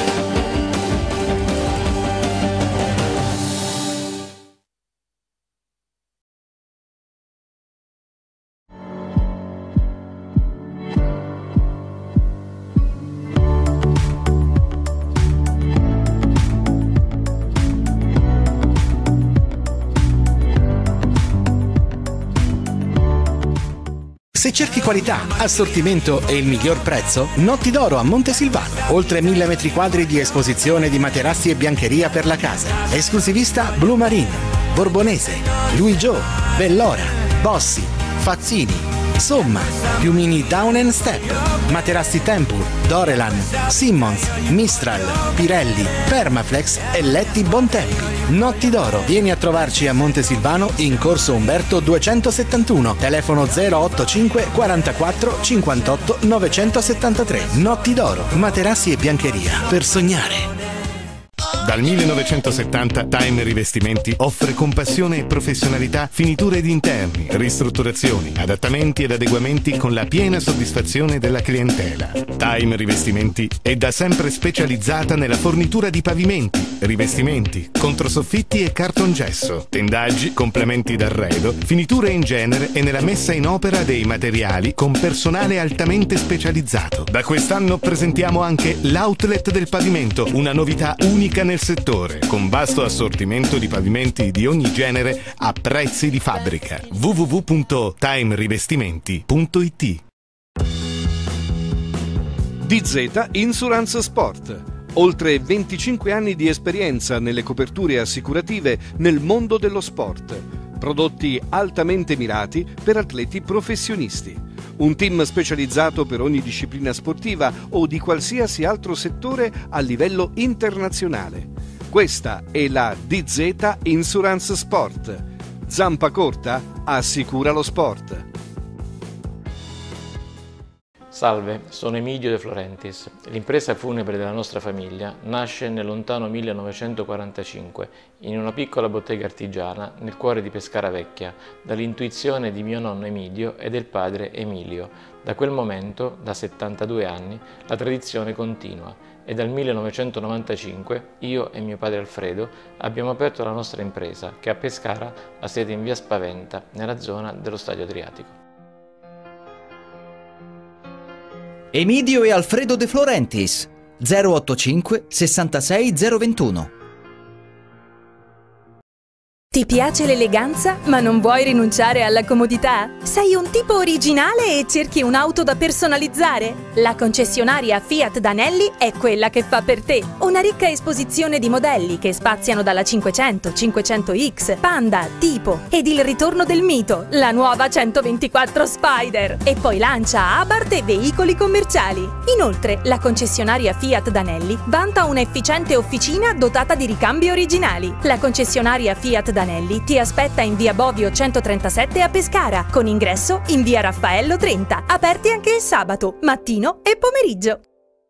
Se cerchi qualità, assortimento e il miglior prezzo, Notti d'Oro a Montesilvano. Oltre 1000 metri quadri di esposizione di materassi e biancheria per la casa. Esclusivista Blue Marine, Borbonese, Louis Gio, Bellora, Bossi, Fazzini, Somma, piumini Down & Step, materassi Tempur, Dorelan, Simmons, Mistral, Pirelli, Permaflex e letti Bontempi. Notti d'Oro, vieni a trovarci a Montesilvano in corso Umberto 271, telefono 085 44 58 973. Notti d'Oro, materassi e biancheria per sognare. Dal 1970 Time Rivestimenti offre con passione e professionalità finiture di interni, ristrutturazioni, adattamenti ed adeguamenti con la piena soddisfazione della clientela. Time Rivestimenti è da sempre specializzata nella fornitura di pavimenti, rivestimenti, controsoffitti e cartongesso, tendaggi, complementi d'arredo, finiture in genere e nella messa in opera dei materiali con personale altamente specializzato. Da quest'anno presentiamo anche l'outlet del pavimento, una novità unica nel settore, con vasto assortimento di pavimenti di ogni genere a prezzi di fabbrica. www.timerivestimenti.it. DZ Insurance Sport. Oltre 25 anni di esperienza nelle coperture assicurative nel mondo dello sport. Prodotti altamente mirati per atleti professionisti. Un team specializzato per ogni disciplina sportiva o di qualsiasi altro settore a livello internazionale. Questa è la DZ Insurance Sport. Zampa corta? Assicura lo sport. Salve, sono Emidio De Florentis. L'impresa funebre della nostra famiglia nasce nel lontano 1945 in una piccola bottega artigiana nel cuore di Pescara Vecchia, dall'intuizione di mio nonno Emidio e del padre Emilio. Da quel momento, da 72 anni, la tradizione continua e dal 1995 io e mio padre Alfredo abbiamo aperto la nostra impresa che a Pescara ha sede in via Spaventa, nella zona dello Stadio Adriatico. Emidio e Alfredo De Florentis 085 66 021. Ti piace l'eleganza, ma non vuoi rinunciare alla comodità? Sei un tipo originale e cerchi un'auto da personalizzare? La concessionaria Fiat Danelli è quella che fa per te. Una ricca esposizione di modelli che spaziano dalla 500, 500X, Panda, Tipo ed il ritorno del mito, la nuova 124 Spider. E poi lancia Abarth e veicoli commerciali. Inoltre, la concessionaria Fiat Danelli vanta un'efficiente officina dotata di ricambi originali. La concessionaria Fiat Danelli ti aspetta in via Bovio 137 a Pescara, con ingresso in via Raffaello 30, aperti anche il sabato, mattino e pomeriggio.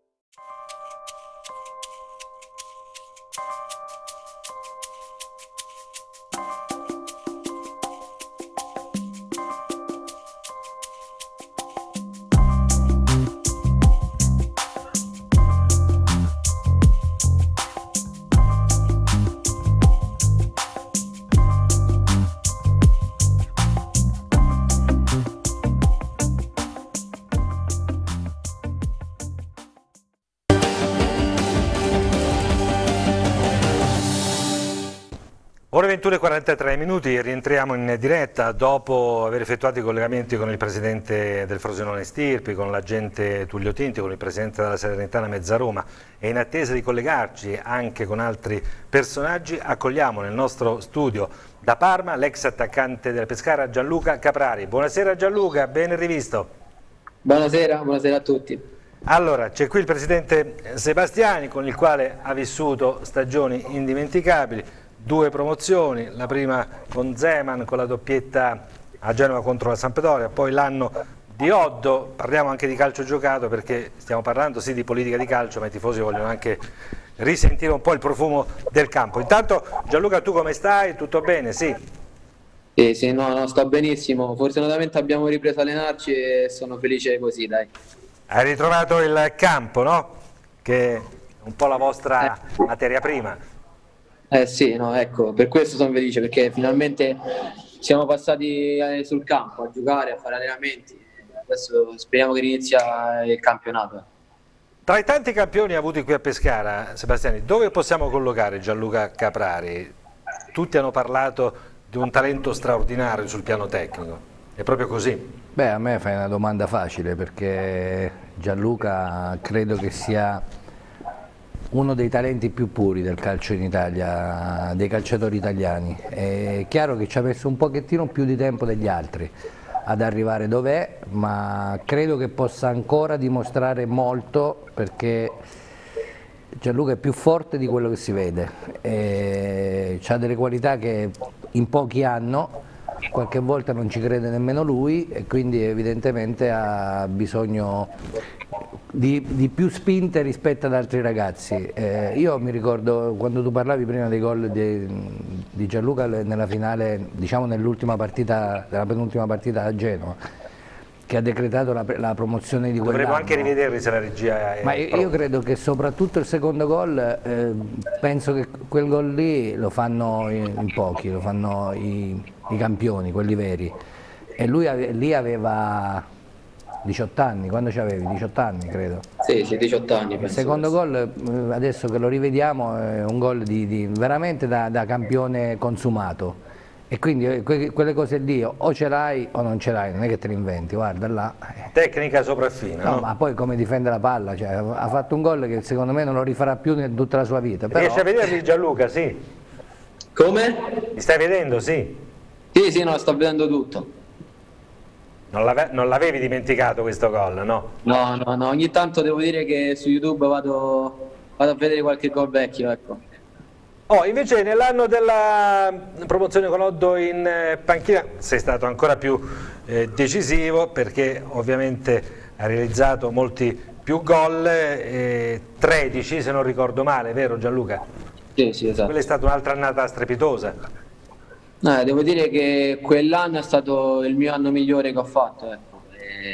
Ore 21:43 minuti, rientriamo in diretta dopo aver effettuato i collegamenti con il presidente del Frosinone Stirpi, con l'agente Tullio Tinti, con il presidente della Salernitana Mezzaroma e in attesa di collegarci anche con altri personaggi accogliamo nel nostro studio da Parma l'ex attaccante del Pescara Gianluca Caprari. Buonasera Gianluca, ben rivisto. Buonasera a tutti. Allora, c'è qui il presidente Sebastiani con il quale ha vissuto stagioni indimenticabili. 2 promozioni, la prima con Zeman con la doppietta a Genova contro la Sampdoria, poi l'anno di Oddo. Parliamo anche di calcio giocato perché stiamo parlando sì di politica di calcio, ma i tifosi vogliono anche risentire un po' il profumo del campo. Intanto Gianluca, tu come stai? Tutto bene? Sì? Sì, no, sto benissimo, fortunatamente abbiamo ripreso a allenarci e sono felice così, dai. Hai ritrovato il campo, no? Che è un po' la vostra materia prima. Sì, no, ecco, per questo sono felice, perché finalmente siamo passati sul campo a giocare, a fare allenamenti. Adesso speriamo che inizia il campionato. Tra i tanti campioni avuti qui a Pescara, Sebastiani, dove possiamo collocare Gianluca Caprari? Tutti hanno parlato di un talento straordinario sul piano tecnico, è proprio così? Beh, a me fai una domanda facile, perché Gianluca credo che sia uno dei talenti più puri del calcio in Italia, dei calciatori italiani. È chiaro che ci ha messo un pochettino più di tempo degli altri ad arrivare dov'è, ma credo che possa ancora dimostrare molto, perché Gianluca è più forte di quello che si vede, ha delle qualità che in pochi hanno, qualche volta non ci crede nemmeno lui e quindi evidentemente ha bisogno di più spinte rispetto ad altri ragazzi. Io mi ricordo quando tu parlavi prima dei gol di Gianluca nella finale, diciamo nell'ultima partita, nella penultima partita a Genova, che ha decretato la promozione di quell'anno. Dovremmo anche rivederli se la regia è... Ma io credo che soprattutto il secondo gol, penso che quel gol lì lo fanno in pochi, lo fanno i campioni, quelli veri. E lui lì aveva 18 anni, quando c'avevi? 18 anni credo. Sì, 18 anni. Il secondo gol, adesso che lo rivediamo, è un gol veramente da campione consumato. E quindi quelle cose lì o ce l'hai o non ce l'hai, non è che te le inventi, guarda là. Tecnica sopraffina, no? Ma poi come difende la palla, cioè, ha fatto un gol che secondo me non lo rifarà più in tutta la sua vita. Però... Riesci a vederli Gianluca, sì? Come? Li stai vedendo, sì? Sì, no, sto vedendo tutto. Non l'avevi dimenticato questo gol, no? No, ogni tanto devo dire che su YouTube vado a vedere qualche gol vecchio, ecco. Invece nell'anno della promozione con Oddo in panchina sei stato ancora più decisivo, perché ovviamente ha realizzato molti più gol, 13 se non ricordo male, vero Gianluca? Sì, esatto. Quella è stata un'altra annata strepitosa. Devo dire che quell'anno è stato il mio anno migliore che ho fatto, ecco.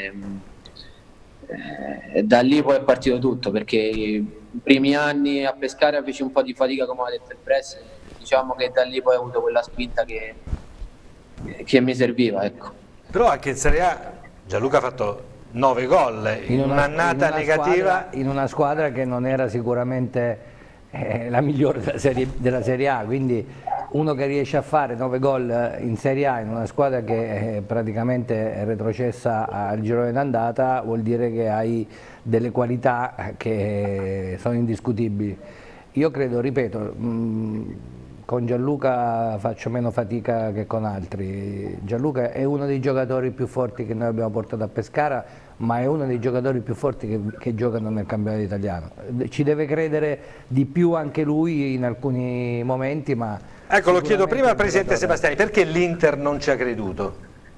E da lì poi è partito tutto, perché i primi anni a Pescara feci un po' di fatica, come ha detto il press, diciamo che da lì poi ho avuto quella spinta che mi serviva, ecco. Però anche in Serie A Gianluca ha fatto 9 gol in un'annata negativa, in una squadra che non era sicuramente la migliore della Serie A, quindi uno che riesce a fare 9 gol in Serie A in una squadra che praticamente è retrocessa al girone d'andata vuol dire che hai delle qualità che sono indiscutibili. Io credo, ripeto, con Gianluca faccio meno fatica che con altri. Gianluca è uno dei giocatori più forti che noi abbiamo portato a Pescara, ma è uno dei giocatori più forti che giocano nel campionato italiano. Ci deve credere di più anche lui in alcuni momenti, ma... Ecco, lo chiedo prima al Presidente Sebastiani, perché l'Inter non ci ha creduto?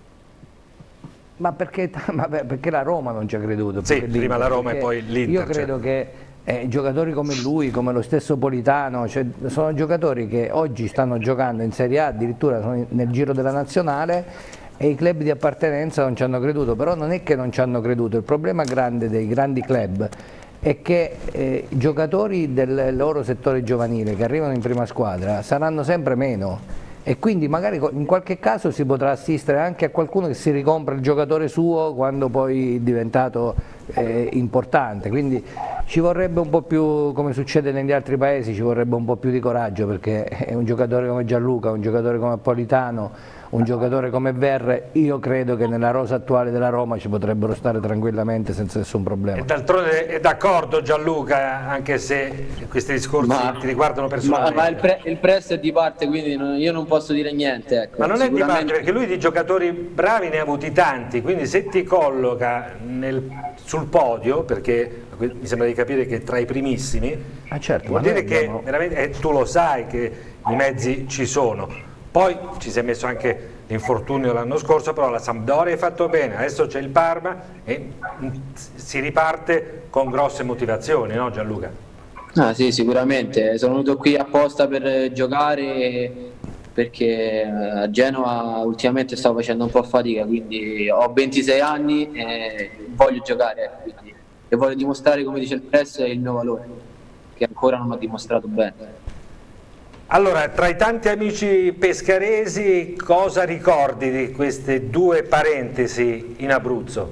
Ma perché la Roma non ci ha creduto. Sì, prima la Roma e poi l'Inter. Io credo che giocatori come lui, come lo stesso Politano, cioè, sono giocatori che oggi stanno giocando in Serie A, addirittura sono nel giro della nazionale, e i club di appartenenza non ci hanno creduto. Però non è che non ci hanno creduto, il problema grande dei grandi club è che i giocatori del loro settore giovanile che arrivano in prima squadra saranno sempre meno, e quindi magari in qualche caso si potrà assistere anche a qualcuno che si ricompra il giocatore suo quando poi è diventato importante. Quindi ci vorrebbe un po' più, come succede negli altri paesi, ci vorrebbe un po' più di coraggio, perché è un giocatore come Gianluca, un giocatore come Politano, un giocatore come Verre, io credo che nella rosa attuale della Roma ci potrebbero stare tranquillamente senza nessun problema. E d'altronde è d'accordo Gianluca, anche se questi discorsi ti riguardano personalmente. Ma il press è di parte, quindi io non posso dire niente. Ecco. Ma non è di parte, perché lui di giocatori bravi ne ha avuti tanti, quindi se ti colloca sul podio, perché mi sembra di capire che tra i primissimi, certo, vuol dire che veramente, tu lo sai che i mezzi ci sono. Poi ci si è messo anche l'infortunio l'anno scorso, però la Sampdoria ha fatto bene, adesso c'è il Parma e si riparte con grosse motivazioni, no Gianluca? Sì, sicuramente, sono venuto qui apposta per giocare, perché a Genova ultimamente stavo facendo un po' fatica, quindi ho 26 anni e voglio giocare, quindi, e voglio dimostrare, come dice il press, il mio valore, che ancora non ho dimostrato bene. Allora, tra i tanti amici pescaresi, cosa ricordi di queste due parentesi in Abruzzo?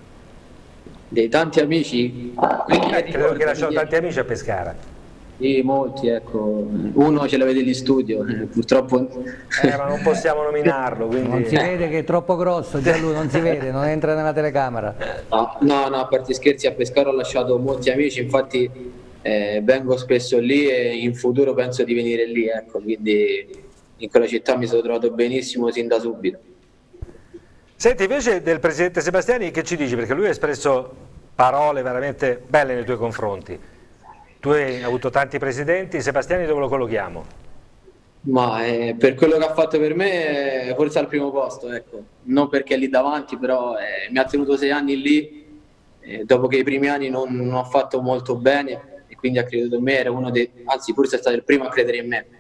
Dei tanti amici? Credo che lasciano tanti amici a Pescara. Sì, molti, ecco. Uno ce l'avete in studio, purtroppo. Ma non possiamo nominarlo, quindi... Non si vede che è troppo grosso, Gianluca, non si vede, non entra nella telecamera. No, a parte scherzi, a Pescara ho lasciato molti amici, infatti... vengo spesso lì e in futuro penso di venire lì, ecco, quindi in quella città mi sono trovato benissimo sin da subito. Senti, invece del Presidente Sebastiani, che ci dici? Perché lui ha espresso parole veramente belle nei tuoi confronti. Tu hai avuto tanti presidenti, Sebastiani dove lo collochiamo? Ma per quello che ha fatto per me forse al primo posto, ecco. Non perché è lì davanti, però mi ha tenuto 6 anni lì, dopo che i primi anni non ho fatto molto bene, quindi ha creduto in me, era uno anzi forse è stato il primo a credere in me.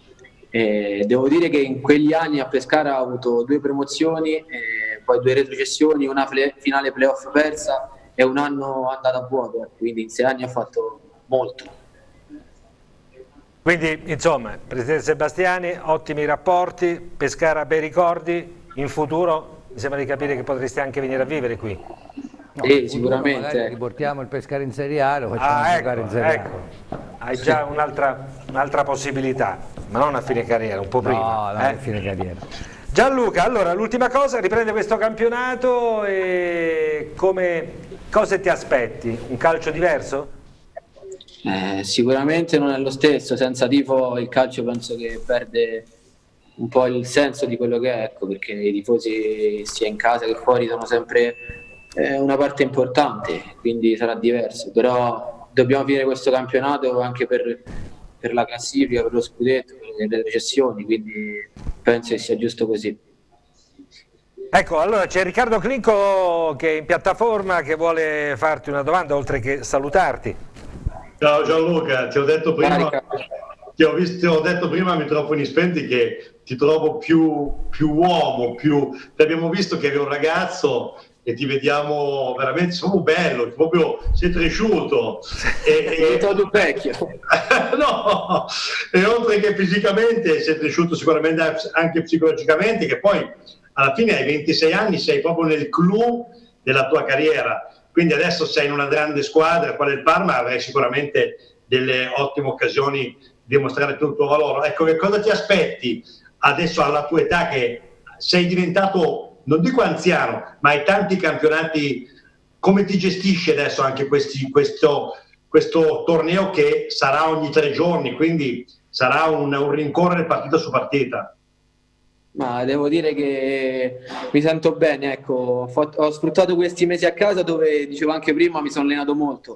Devo dire che in quegli anni a Pescara ho avuto 2 promozioni, poi 2 retrocessioni, una finale playoff persa e un anno andato a vuoto, quindi in 6 anni ho fatto molto. Quindi insomma, Presidente Sebastiani, ottimi rapporti, Pescara bei ricordi, in futuro mi sembra di capire che potresti anche venire a vivere qui. No, sicuramente riportiamo il Pescara in Serie A, lo facciamo giocare in Serie A. Hai già un'altra possibilità, ma non a fine carriera, un po' prima. No, a fine carriera. Gianluca, allora l'ultima cosa, riprende questo campionato e cosa ti aspetti? Un calcio diverso? Sicuramente non è lo stesso, senza tifo il calcio penso che perde un po' il senso di quello che è, ecco, perché i tifosi sia in casa che fuori sono sempre una parte importante, quindi sarà diverso, però dobbiamo finire questo campionato anche per la classifica, per lo scudetto, per le recessioni, quindi penso che sia giusto così. Ecco, allora c'è Riccardo Clinco che è in piattaforma, che vuole farti una domanda oltre che salutarti. Ciao Gianluca, ti ho detto prima, ti ho detto prima a microfoni spenti che ti trovo più uomo, ti abbiamo visto che eri un ragazzo e ti vediamo veramente, sono bello, proprio sei cresciuto. È tutto vecchio. No, e oltre che fisicamente sei cresciuto sicuramente anche psicologicamente, che poi alla fine hai 26 anni, sei proprio nel clou della tua carriera. Quindi adesso sei in una grande squadra, quale il Parma, avrai sicuramente delle ottime occasioni di dimostrare tutto il tuo valore. Ecco, che cosa ti aspetti adesso alla tua età, che sei diventato, non dico anziano, ma hai tanti campionati? Come ti gestisci adesso anche questo torneo che sarà ogni 3 giorni, quindi sarà un rincorrere partita su partita? Ma devo dire che mi sento bene, ecco. Ho sfruttato questi mesi a casa dove, dicevo anche prima, mi sono allenato molto.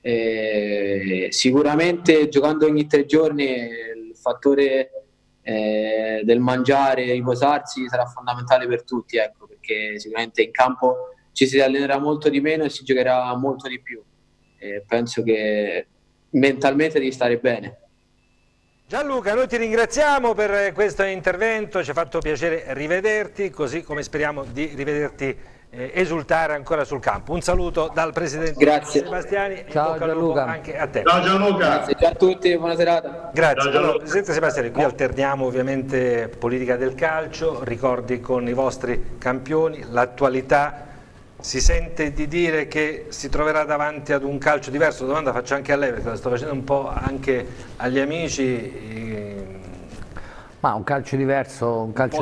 Sicuramente giocando ogni 3 giorni il fattore del mangiare, riposarsi sarà fondamentale per tutti, ecco, perché sicuramente in campo ci si allenerà molto di meno e si giocherà molto di più. Penso che mentalmente devi stare bene. Gianluca, noi ti ringraziamo per questo intervento, ci ha fatto piacere rivederti, così come speriamo di rivederti esultare ancora sul campo. Un saluto dal presidente Sebastiani. Ciao Gianluca. Anche a te. Ciao Gianluca. Grazie, ciao a tutti, buona serata. Grazie. Allora, presidente Sebastiani, qui alterniamo ovviamente politica del calcio, ricordi con i vostri campioni, l'attualità. Si sente di dire che si troverà davanti ad un calcio diverso? La domanda faccio anche a lei, perché la sto facendo un po' anche agli amici. Ma un calcio diverso, un calcio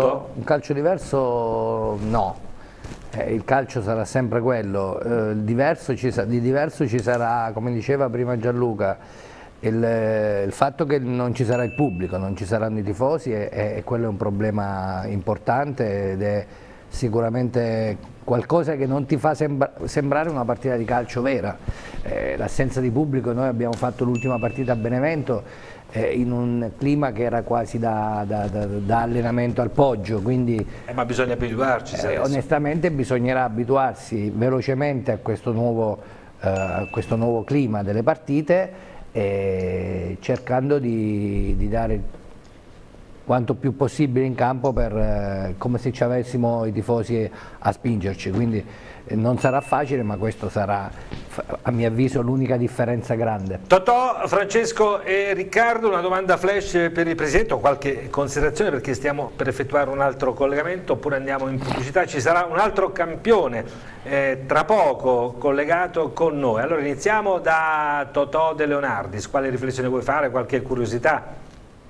diverso no. Il calcio sarà sempre quello. Di diverso ci sarà, come diceva prima Gianluca, il fatto che non ci sarà il pubblico, non ci saranno i tifosi, e quello è un problema importante ed è sicuramente qualcosa che non ti fa sembrare una partita di calcio vera. L'assenza di pubblico, noi abbiamo fatto l'ultima partita a Benevento in un clima che era quasi da allenamento al Poggio, quindi ma bisogna abituarci. Onestamente bisognerà abituarsi velocemente a questo nuovo clima delle partite, cercando di dare quanto più possibile in campo, come se ci avessimo i tifosi a spingerci, quindi non sarà facile, ma questo sarà, a mio avviso, l'unica differenza grande. Totò, Francesco e Riccardo, una domanda flash per il Presidente, o qualche considerazione, perché stiamo per effettuare un altro collegamento oppure andiamo in pubblicità. Ci sarà un altro campione tra poco collegato con noi. Allora iniziamo da Totò De Leonardis. Quale riflessione vuoi fare, qualche curiosità?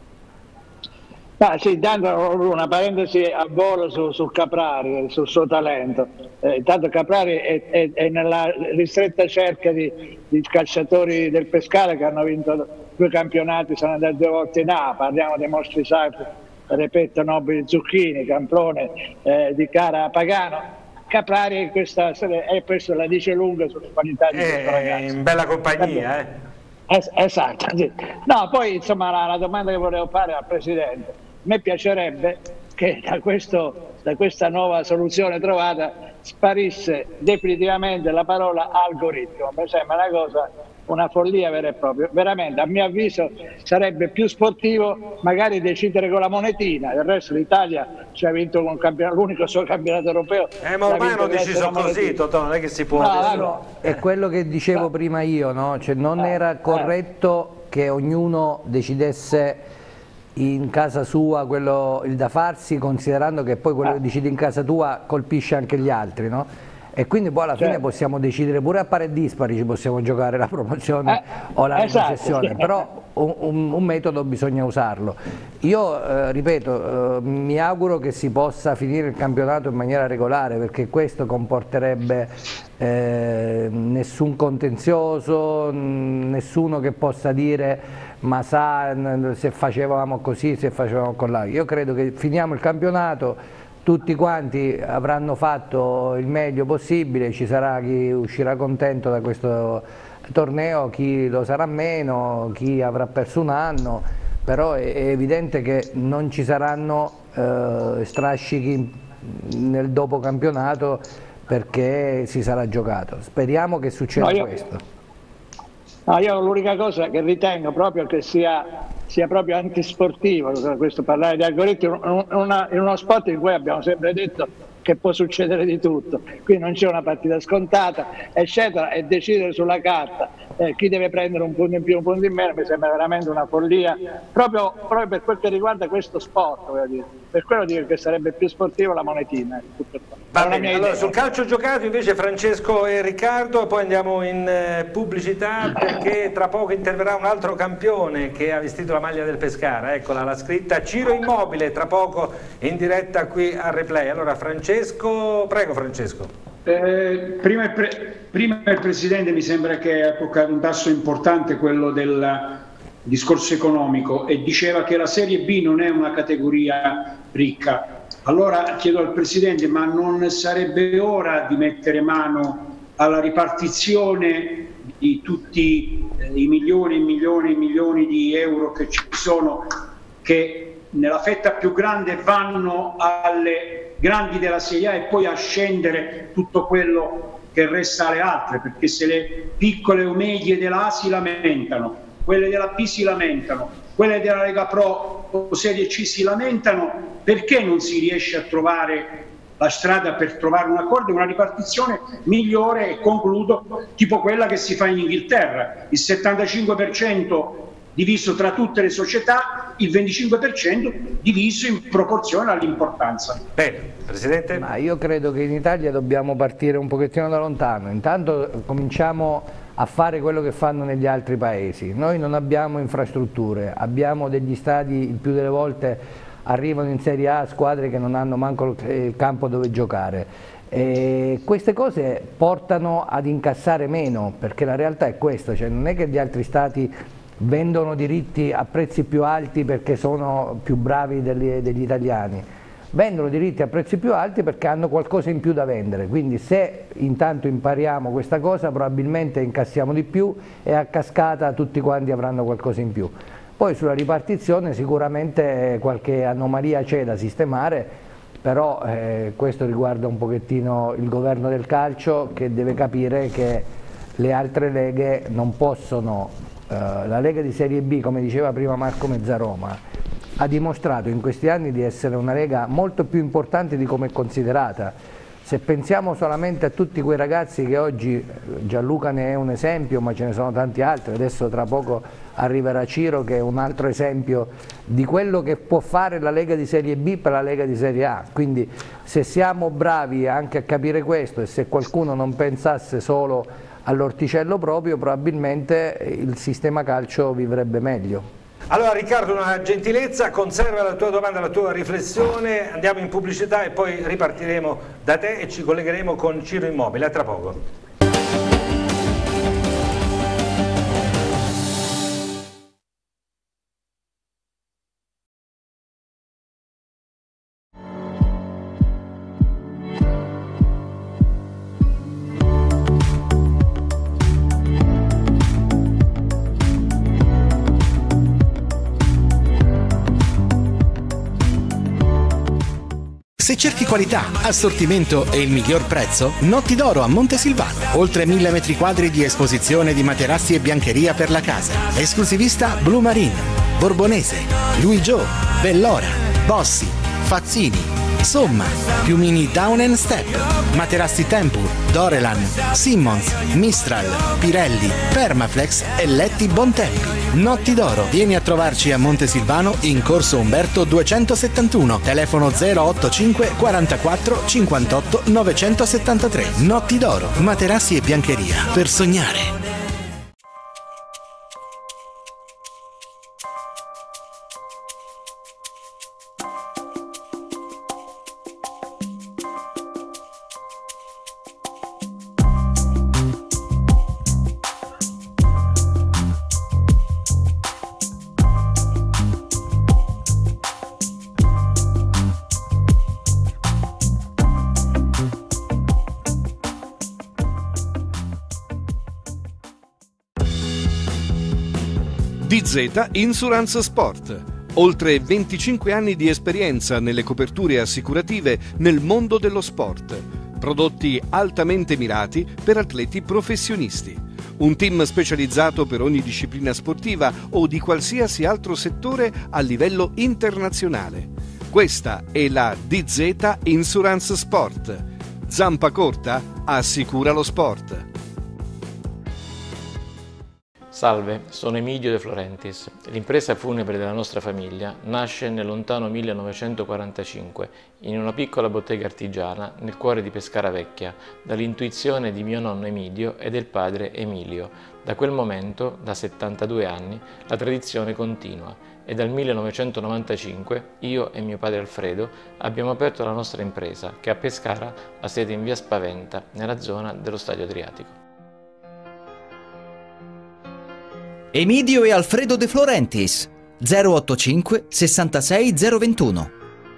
Sì, intanto una parentesi a volo su Caprari, sul suo talento. Intanto Caprari è nella ristretta cerca di calciatori del Pescara che hanno vinto 2 campionati, sono andati 2 volte in A. Parliamo dei mostri sacri, Repetto, Nobili, Zucchini, Camprone, Di Cara, Pagano. Caprari questo la dice lunga sulle qualità di questo ragazzo. È in bella compagnia, Esatto, sì. No, poi insomma la domanda che volevo fare al Presidente: a me piacerebbe che da questa nuova soluzione trovata sparisse definitivamente la parola algoritmo. Mi sembra una follia vera e propria. Veramente, a mio avviso, sarebbe più sportivo magari decidere con la monetina. Il resto d'Italia ci ha vinto con l'unico suo campionato europeo. Ma ormai hanno deciso così, Totò, non è che si può. È quello che dicevo prima io, no? Cioè, non era corretto che ognuno decidesse in casa sua il da farsi, considerando che poi quello che decidi in casa tua colpisce anche gli altri, no? E quindi poi alla fine possiamo decidere pure a pari dispari, ci possiamo giocare la promozione o la retrocessione, però un metodo bisogna usarlo. Io ripeto, mi auguro che si possa finire il campionato in maniera regolare, perché questo comporterebbe nessun contenzioso, nessuno che possa dire ma sa se facevamo così, se facevamo con là. Io credo che finiamo il campionato, tutti quanti avranno fatto il meglio possibile, ci sarà chi uscirà contento da questo torneo, chi lo sarà meno, chi avrà perso un anno, però è evidente che non ci saranno strascichi nel dopo campionato, perché si sarà giocato. Speriamo che succeda questo. Io l'unica cosa che ritengo proprio che sia proprio antisportivo questo parlare di algoritmi in uno sport in cui abbiamo sempre detto che può succedere di tutto, qui non c'è una partita scontata eccetera, e decidere sulla carta chi deve prendere un punto in più, un punto in meno, mi sembra veramente una follia proprio per quel che riguarda questo sport, voglio dire. Per quello dico che sarebbe più sportivo la monetina. Va bene, allora, sul calcio giocato invece Francesco e Riccardo, e poi andiamo in pubblicità, perché tra poco interverrà un altro campione che ha vestito la maglia del Pescara, eccola la scritta Ciro Immobile, tra poco in diretta qui a Replay. Allora Francesco, prego Francesco. Prima il Presidente mi sembra che ha toccato un tasto importante, quello del discorso economico, e diceva che la Serie B non è una categoria ricca. Allora chiedo al Presidente, ma non sarebbe ora di mettere mano alla ripartizione di tutti i milioni e milioni e milioni di euro che ci sono, che nella fetta più grande vanno alle grandi della Serie A e poi a scendere tutto quello che resta alle altre, perché se le piccole o medie della A si lamentano, quelle della B si lamentano, quelle della Lega Pro o Serie C si lamentano, perché non si riesce a trovare la strada per trovare un accordo, una ripartizione migliore, e concludo, tipo quella che si fa in Inghilterra, il 75% diviso tra tutte le società, il 25% diviso in proporzione all'importanza. Bene, Presidente? Ma io credo che in Italia dobbiamo partire un pochettino da lontano. Intanto cominciamo a fare quello che fanno negli altri paesi. Noi non abbiamo infrastrutture, abbiamo degli stadi, il più delle volte arrivano in Serie A squadre che non hanno manco il campo dove giocare. E queste cose portano ad incassare meno, perché la realtà è questa, cioè non è che gli altri stati vendono diritti a prezzi più alti perché sono più bravi degli italiani, vendono diritti a prezzi più alti perché hanno qualcosa in più da vendere, quindi se intanto impariamo questa cosa probabilmente incassiamo di più e a cascata tutti quanti avranno qualcosa in più. Poi sulla ripartizione sicuramente qualche anomalia c'è da sistemare, però questo riguarda un pochettino il governo del calcio, che deve capire che le altre leghe non possono. La Lega di Serie B, come diceva prima Marco Mezzaroma, ha dimostrato in questi anni di essere una lega molto più importante di come è considerata. Se pensiamo solamente a tutti quei ragazzi che oggi, Gianluca ne è un esempio, ma ce ne sono tanti altri, adesso tra poco arriverà Ciro che è un altro esempio di quello che può fare la Lega di Serie B per la Lega di Serie A, quindi se siamo bravi anche a capire questo, e se qualcuno non pensasse solo all'orticello proprio, probabilmente il sistema calcio vivrebbe meglio. Allora Riccardo, una gentilezza, conserva la tua domanda, la tua riflessione, andiamo in pubblicità e poi ripartiremo da te e ci collegheremo con Ciro Immobile. A tra poco. Se cerchi qualità, assortimento e il miglior prezzo, Notti d'Oro a Montesilvano. Oltre 1000 metri quadri di esposizione di materassi e biancheria per la casa. Esclusivista Blue Marine, Borbonese, Louis Joe, Bellora, Bossi, Fazzini, Somma, piumini Down & Step, materassi Tempur, Dorelan, Simmons, Mistral, Pirelli, Permaflex e letti Bontempi. Notti d'Oro, vieni a trovarci a Montesilvano in corso Umberto 271, telefono 085 44 58 973. Notti d'Oro, materassi e biancheria per sognare. DZ Insurance Sport. Oltre 25 anni di esperienza nelle coperture assicurative nel mondo dello sport. Prodotti altamente mirati per atleti professionisti. Un team specializzato per ogni disciplina sportiva o di qualsiasi altro settore a livello internazionale. Questa è la DZ Insurance Sport. Zampa corta assicura lo sport. Salve, sono Emilio De Florentis. L'impresa funebre della nostra famiglia nasce nel lontano 1945 in una piccola bottega artigiana nel cuore di Pescara Vecchia, dall'intuizione di mio nonno Emidio e del padre Emilio. Da quel momento, da 72 anni, la tradizione continua e dal 1995 io e mio padre Alfredo abbiamo aperto la nostra impresa che a Pescara ha sede in via Spaventa, nella zona dello Stadio Adriatico. Emidio e Alfredo De Florentis 085 66 021.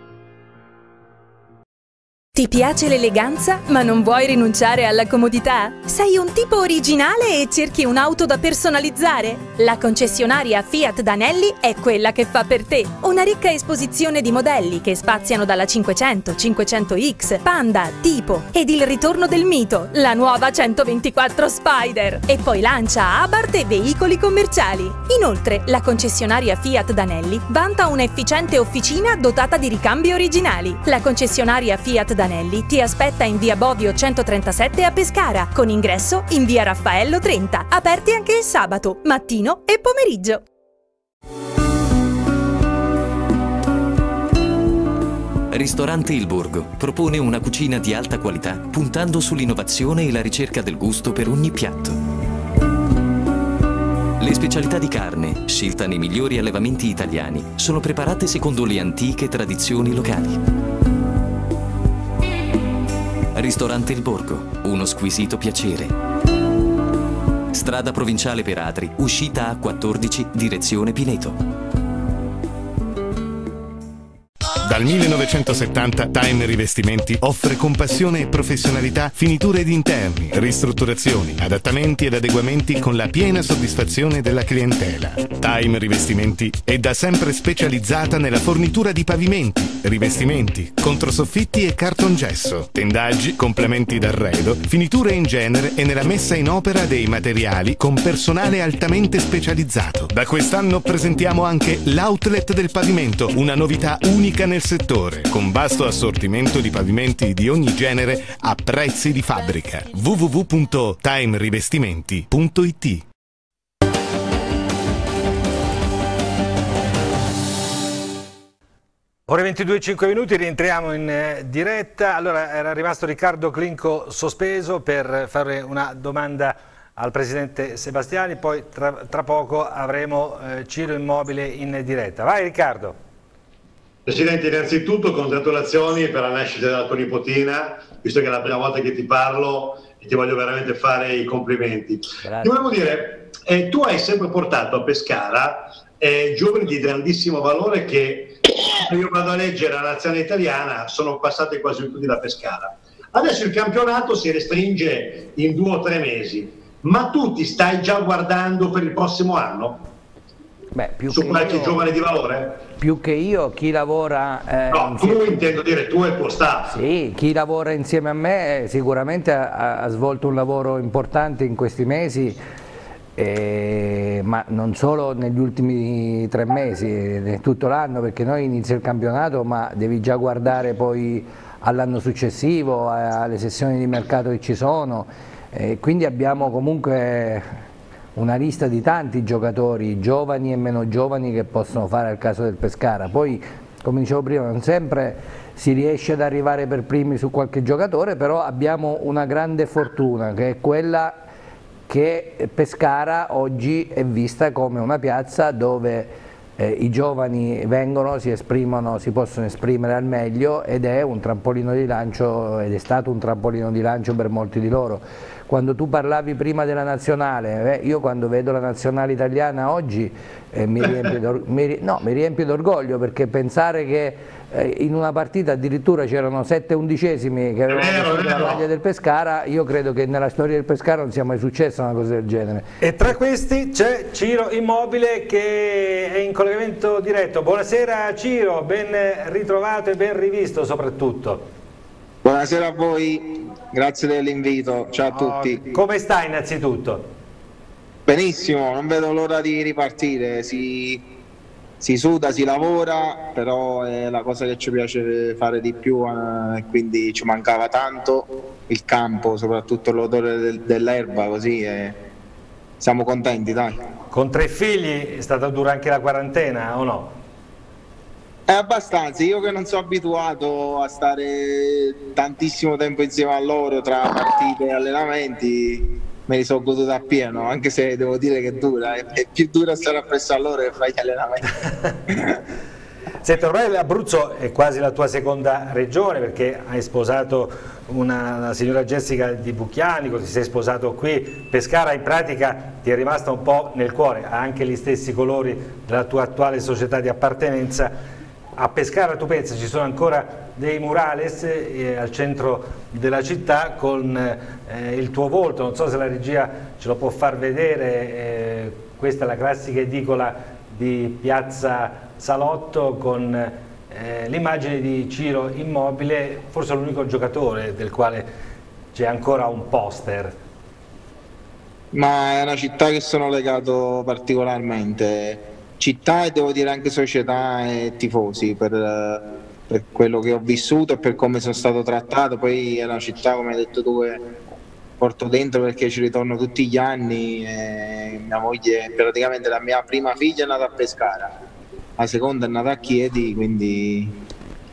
Ti piace l'eleganza, ma non vuoi rinunciare alla comodità? Sei un tipo originale e cerchi un'auto da personalizzare? La concessionaria Fiat Danelli è quella che fa per te. Una ricca esposizione di modelli che spaziano dalla 500, 500X, Panda, Tipo ed il ritorno del mito, la nuova 124 Spider. E poi lancia Abarth e veicoli commerciali. Inoltre, la concessionaria Fiat Danelli vanta un'efficiente officina dotata di ricambi originali. La concessionaria Fiat Danelli ti aspetta in via Bovio 137 a Pescara, con ingresso in via Raffaello 30, aperti anche il sabato, mattino e pomeriggio. Ristorante Il Borgo propone una cucina di alta qualità puntando sull'innovazione e la ricerca del gusto per ogni piatto. Le specialità di carne, scelta nei migliori allevamenti italiani, sono preparate secondo le antiche tradizioni locali. Ristorante Il Borgo, uno squisito piacere. Strada provinciale per Atri, uscita A14, direzione Pineto. Dal 1970 Time Rivestimenti offre con passione e professionalità finiture di interni, ristrutturazioni, adattamenti ed adeguamenti con la piena soddisfazione della clientela. Time Rivestimenti è da sempre specializzata nella fornitura di pavimenti, rivestimenti, controsoffitti e cartongesso, tendaggi, complementi d'arredo, finiture in genere e nella messa in opera dei materiali con personale altamente specializzato. Da quest'anno presentiamo anche l'outlet del pavimento, una novità unica nel settore, con vasto assortimento di pavimenti di ogni genere a prezzi di fabbrica. www.timerivestimenti.it. Ore 22:05 minuti, rientriamo in diretta. Allora, era rimasto Riccardo Clinco sospeso per fare una domanda al Presidente Sebastiani, poi tra poco avremo Ciro Immobile in diretta. Vai Riccardo. Presidente, innanzitutto congratulazioni per la nascita della tua nipotina, visto che è la prima volta che ti parlo e ti voglio veramente fare i complimenti. Grazie. Ti volevo dire, tu hai sempre portato a Pescara giovani di grandissimo valore che, io vado a leggere la nazionale italiana, sono passati quasi tutti da Pescara. Adesso il campionato si restringe in 2 o 3 mesi, ma tu ti stai già guardando per il prossimo anno? Beh, su qualche giovane di valore? Più che io, chi lavora... no, tu intendo dire tu e il tuo staff. Sì, chi lavora insieme a me sicuramente ha svolto un lavoro importante in questi mesi, ma non solo negli ultimi 3 mesi, tutto l'anno, perché noi inizia il campionato, ma devi già guardare poi all'anno successivo, alle sessioni di mercato che ci sono, quindi abbiamo comunque una lista di tanti giocatori, giovani e meno giovani, che possono fare al caso del Pescara. Poi, come dicevo prima, non sempre si riesce ad arrivare per primi su qualche giocatore, però abbiamo una grande fortuna, che è quella che Pescara oggi è vista come una piazza dove i giovani vengono, si esprimono, si possono esprimere al meglio, ed è un trampolino di lancio, ed è stato un trampolino di lancio per molti di loro. Quando tu parlavi prima della nazionale, io quando vedo la nazionale italiana oggi mi riempie d'orgoglio, perché pensare che in una partita addirittura c'erano 7 undicesimi che avevano vestito la maglia del Pescara. Io credo che nella storia del Pescara non sia mai successa una cosa del genere. E tra questi c'è Ciro Immobile che è in collegamento diretto. Buonasera Ciro, ben ritrovato e ben rivisto soprattutto. Buonasera a voi, grazie dell'invito, ciao a tutti. Come stai innanzitutto? Benissimo, non vedo l'ora di ripartire, si suda, si lavora, però è la cosa che ci piace fare di più, quindi ci mancava tanto il campo, soprattutto l'odore dell'erba, così siamo contenti, dai. Con 3 figli è stata dura anche la quarantena o no? Abbastanza, io che non sono abituato a stare tantissimo tempo insieme a loro tra partite e allenamenti, me li sono goduto appieno, anche se devo dire che è dura, è più dura stare appresso a loro che fare gli allenamenti. Senti, ormai l'Abruzzo è quasi la tua seconda regione, perché hai sposato la signora Jessica di Bucchianico, ti sei sposato qui. Pescara in pratica ti è rimasta un po' nel cuore, ha anche gli stessi colori della tua attuale società di appartenenza. A Pescara tu pensi ci sono ancora dei murales al centro della città con il tuo volto, non so se la regia ce lo può far vedere, questa è la classica edicola di Piazza Salotto con l'immagine di Ciro Immobile, forse l'unico giocatore del quale c'è ancora un poster. Ma è una città che sono legato particolarmente, città e devo dire anche società e tifosi, per quello che ho vissuto e per come sono stato trattato. Poi è una città, come hai detto tu, che porto dentro perché ci ritorno tutti gli anni. Mia moglie, praticamente la mia prima figlia è nata a Pescara, la seconda è nata a Chieti, quindi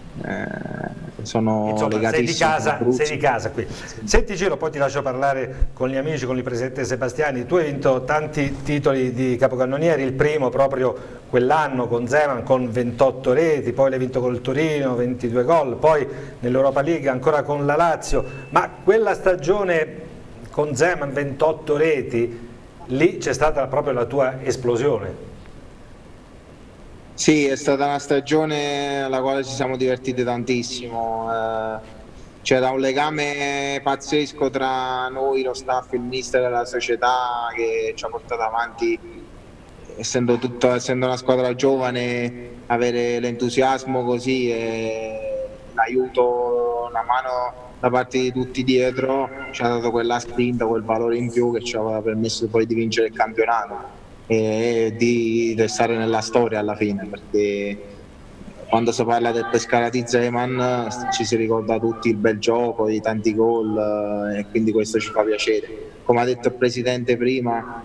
sono legatissimo. Sei di casa qui. Senti Ciro, poi ti lascio parlare con gli amici, con il presidente Sebastiani. Tu hai vinto tanti titoli di capocannonieri, il primo proprio quell'anno con Zeman con 28 reti, poi l'hai vinto col Torino, 22 gol, poi nell'Europa League ancora con la Lazio, ma quella stagione con Zeman 28 reti, lì c'è stata proprio la tua esplosione. Sì, è stata una stagione alla quale ci siamo divertiti tantissimo, c'era un legame pazzesco tra noi, lo staff, il mister e la società che ci ha portato avanti, essendo una squadra giovane, avere l'entusiasmo così e l'aiuto, la mano da parte di tutti dietro ci ha dato quella spinta, quel valore in più che ci aveva permesso poi di vincere il campionato e di restare nella storia alla fine, perché quando si parla del Pescara di Zeman ci si ricorda tutti il bel gioco, i tanti gol, e quindi questo ci fa piacere. Come ha detto il presidente prima,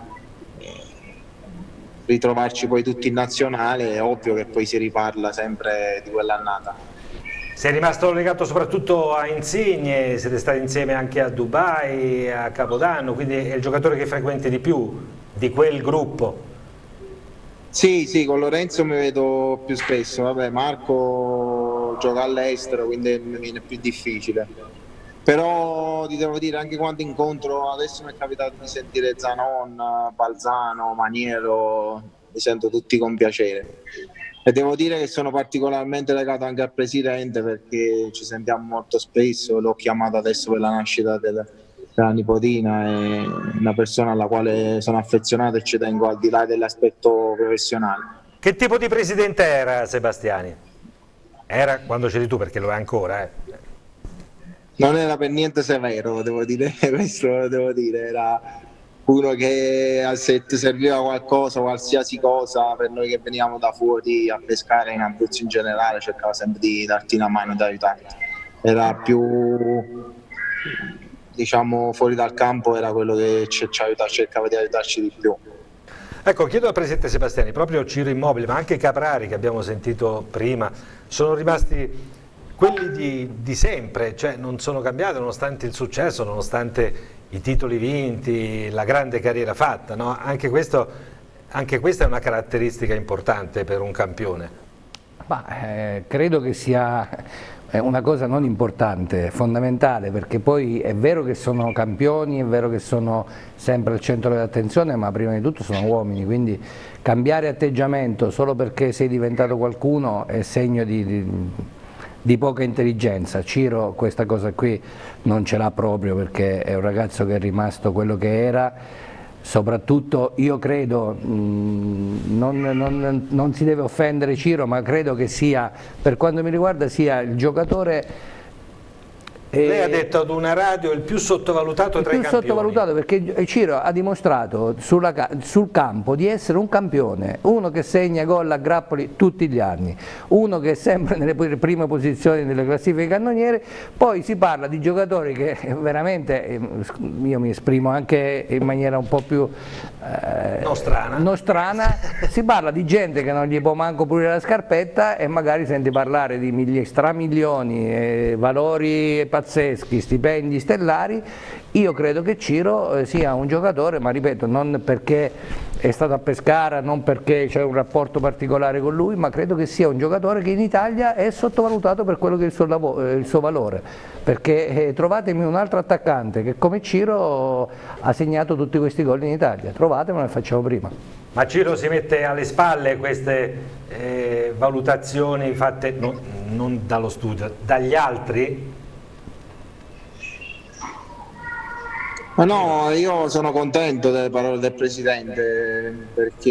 ritrovarci poi tutti in nazionale, è ovvio che poi si riparla sempre di quell'annata. Sei rimasto legato soprattutto a Insigne, siete stati insieme anche a Dubai, a Capodanno, quindi è il giocatore che frequenti di più di quel gruppo. Sì, con Lorenzo mi vedo più spesso, vabbè, Marco gioca all'estero, quindi mi viene più difficile. Però ti devo dire, anche quando incontro, adesso mi è capitato di sentire Zanon, Balzano, Maniero, mi sento tutti con piacere. E devo dire che sono particolarmente legato anche al presidente, perché ci sentiamo molto spesso, l'ho chiamato adesso per la nascita della nipotina, è una persona alla quale sono affezionato e ci tengo al di là dell'aspetto professionale. Che tipo di presidente era Sebastiani? Era quando c'eri tu, perché lo è ancora. Non era per niente severo, devo dire, questo devo dire, era uno che se ti serviva qualcosa, qualsiasi cosa, per noi che venivamo da fuori a pescare in Abruzzo in generale, cercava sempre di darti una mano e di aiutarti. Era più, diciamo, fuori dal campo, era quello che ci cercava di aiutarci di più. Ecco, chiedo al presidente Sebastiani, proprio Ciro Immobile, ma anche Caprari che abbiamo sentito prima, sono rimasti quelli di sempre, cioè non sono cambiati nonostante il successo, nonostante i titoli vinti, la grande carriera fatta, no? Anche questa è una caratteristica importante per un campione. Ma, credo che sia una cosa non importante, fondamentale, perché poi è vero che sono campioni, è vero che sono sempre al centro dell'attenzione, ma prima di tutto sono uomini, quindi cambiare atteggiamento solo perché sei diventato qualcuno è segno di di poca intelligenza. Ciro questa cosa qui non ce l'ha proprio, perché è un ragazzo che è rimasto quello che era. Soprattutto io credo, non si deve offendere Ciro, ma credo che sia, per quanto mi riguarda, sia il giocatore... Lei ha detto ad una radio il più sottovalutato tra i campioni. Sottovalutato perché Ciro ha dimostrato sul campo di essere un campione, uno che segna gol a grappoli tutti gli anni, uno che è sempre nelle prime posizioni delle classifiche cannoniere. Poi si parla di giocatori che veramente, io mi esprimo anche in maniera un po' più nostrana, si parla di gente che non gli può manco pulire la scarpetta, e magari senti parlare di stramilioni, valori pazzeschi, stipendi stellari. Io credo che Ciro sia un giocatore, ma ripeto, non perché è stato a Pescara, non perché c'è un rapporto particolare con lui, ma credo che sia un giocatore che in Italia è sottovalutato per quello che è il suo valore, perché trovatemi un altro attaccante che come Ciro ha segnato tutti questi gol in Italia, trovatemelo e facciamo prima. Ma Ciro si mette alle spalle queste valutazioni fatte non dallo studio, dagli altri? Ma no, io sono contento delle parole del Presidente, perché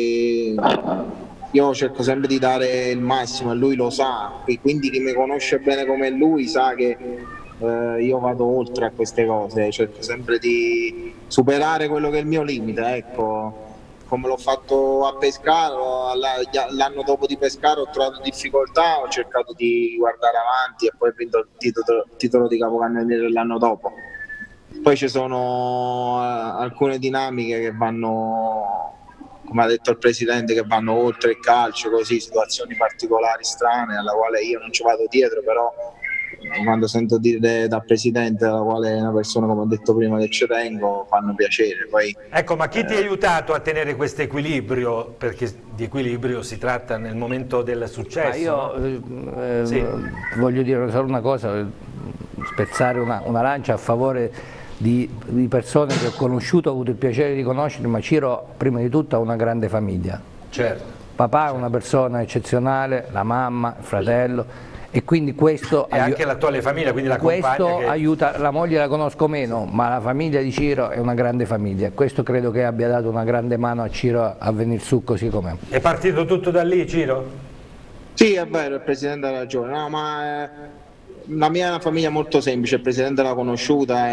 io cerco sempre di dare il massimo e lui lo sa, e quindi chi mi conosce bene come lui sa che io vado oltre a queste cose, cerco sempre di superare quello che è il mio limite, ecco. Come l'ho fatto a Pescara, l'anno dopo di Pescara ho trovato difficoltà, ho cercato di guardare avanti e poi ho vinto il titolo di capocannoniere l'anno dopo. Poi ci sono alcune dinamiche che vanno, come ha detto il Presidente, che vanno oltre il calcio, così, situazioni particolari, strane, alla quale io non ci vado dietro, però quando sento dire dal Presidente, alla quale è una persona, come ho detto prima, che ci tengo, fanno piacere. Poi, ecco, ma chi ti ha aiutato a tenere questo equilibrio? Perché di equilibrio si tratta nel momento del successo. Io sì, voglio dire solo una cosa, spezzare una lancia a favore di persone che ho conosciuto, ho avuto il piacere di conoscere, ma Ciro prima di tutto ha una grande famiglia. Certo. Papà è una persona eccezionale, la mamma, il fratello, e quindi questo... E anche l'attuale famiglia, quindi la compagna questo che... aiuta, la moglie la conosco meno, ma la famiglia di Ciro è una grande famiglia, questo credo che abbia dato una grande mano a Ciro a venire su così com'è. È partito tutto da lì, Ciro? Sì, è vero, il Presidente ha ragione, no, ma... La mia è una famiglia molto semplice, il Presidente l'ha conosciuta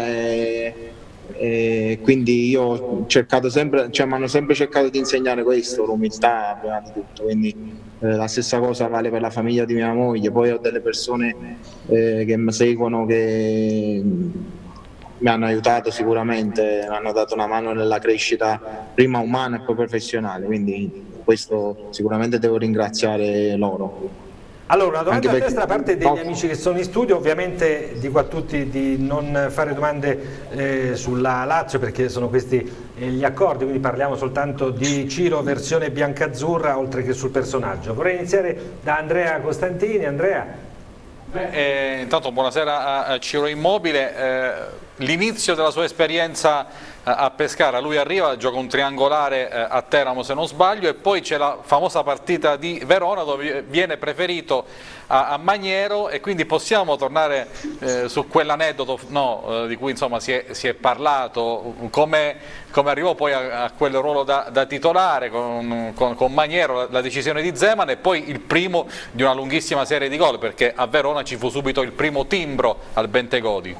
e quindi io ho cercato sempre, cioè mi hanno sempre cercato di insegnare questo, l'umiltà prima di tutto, quindi la stessa cosa vale per la famiglia di mia moglie. Poi ho delle persone che mi seguono, che mi hanno aiutato sicuramente, mi hanno dato una mano nella crescita prima umana e poi professionale, quindi questo sicuramente devo ringraziare loro. Allora, una domanda a testa da parte degli amici che sono in studio. Ovviamente dico a tutti di non fare domande sulla Lazio, perché sono questi gli accordi, quindi parliamo soltanto di Ciro versione biancazzurra, oltre che sul personaggio. Vorrei iniziare da Andrea Costantini. Andrea. Intanto buonasera a Ciro Immobile. L'inizio della sua esperienza a Pescara, lui arriva, gioca un triangolare a Teramo se non sbaglio, e poi c'è la famosa partita di Verona dove viene preferito a Maniero, e quindi possiamo tornare su quell'aneddoto di cui insomma si è parlato, come arrivò poi a quel ruolo da titolare con Maniero, la decisione di Zeman e poi il primo di una lunghissima serie di gol, perché a Verona ci fu subito il primo timbro al Bentegodi.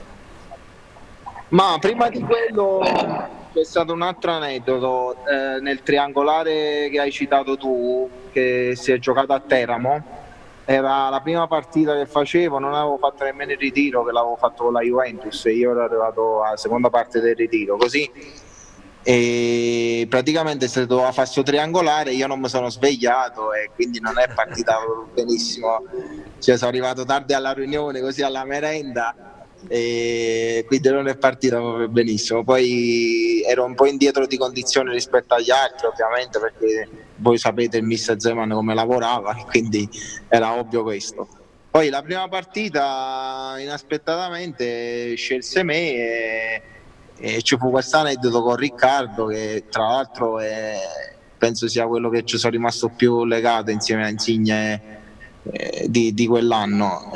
Ma prima di quello c'è stato un altro aneddoto, nel triangolare che hai citato tu, che si è giocato a Teramo, era la prima partita che facevo, non avevo fatto nemmeno il ritiro, che l'avevo fatto con la Juventus, e io ero arrivato alla seconda parte del ritiro, così, e praticamente se doveva fare questo triangolare io non mi sono svegliato e quindi non è partita benissimo, cioè sono arrivato tardi alla riunione, così alla merenda, e quindi non è partita proprio benissimo. Poi ero un po' indietro di condizione rispetto agli altri, ovviamente, perché voi sapete il mister Zeman come lavorava, quindi era ovvio questo. Poi la prima partita inaspettatamente scelse me e ci fu questo aneddoto con Riccardo, che tra l'altro penso sia quello che ci sono rimasto più legato insieme a Insigne di quell'anno.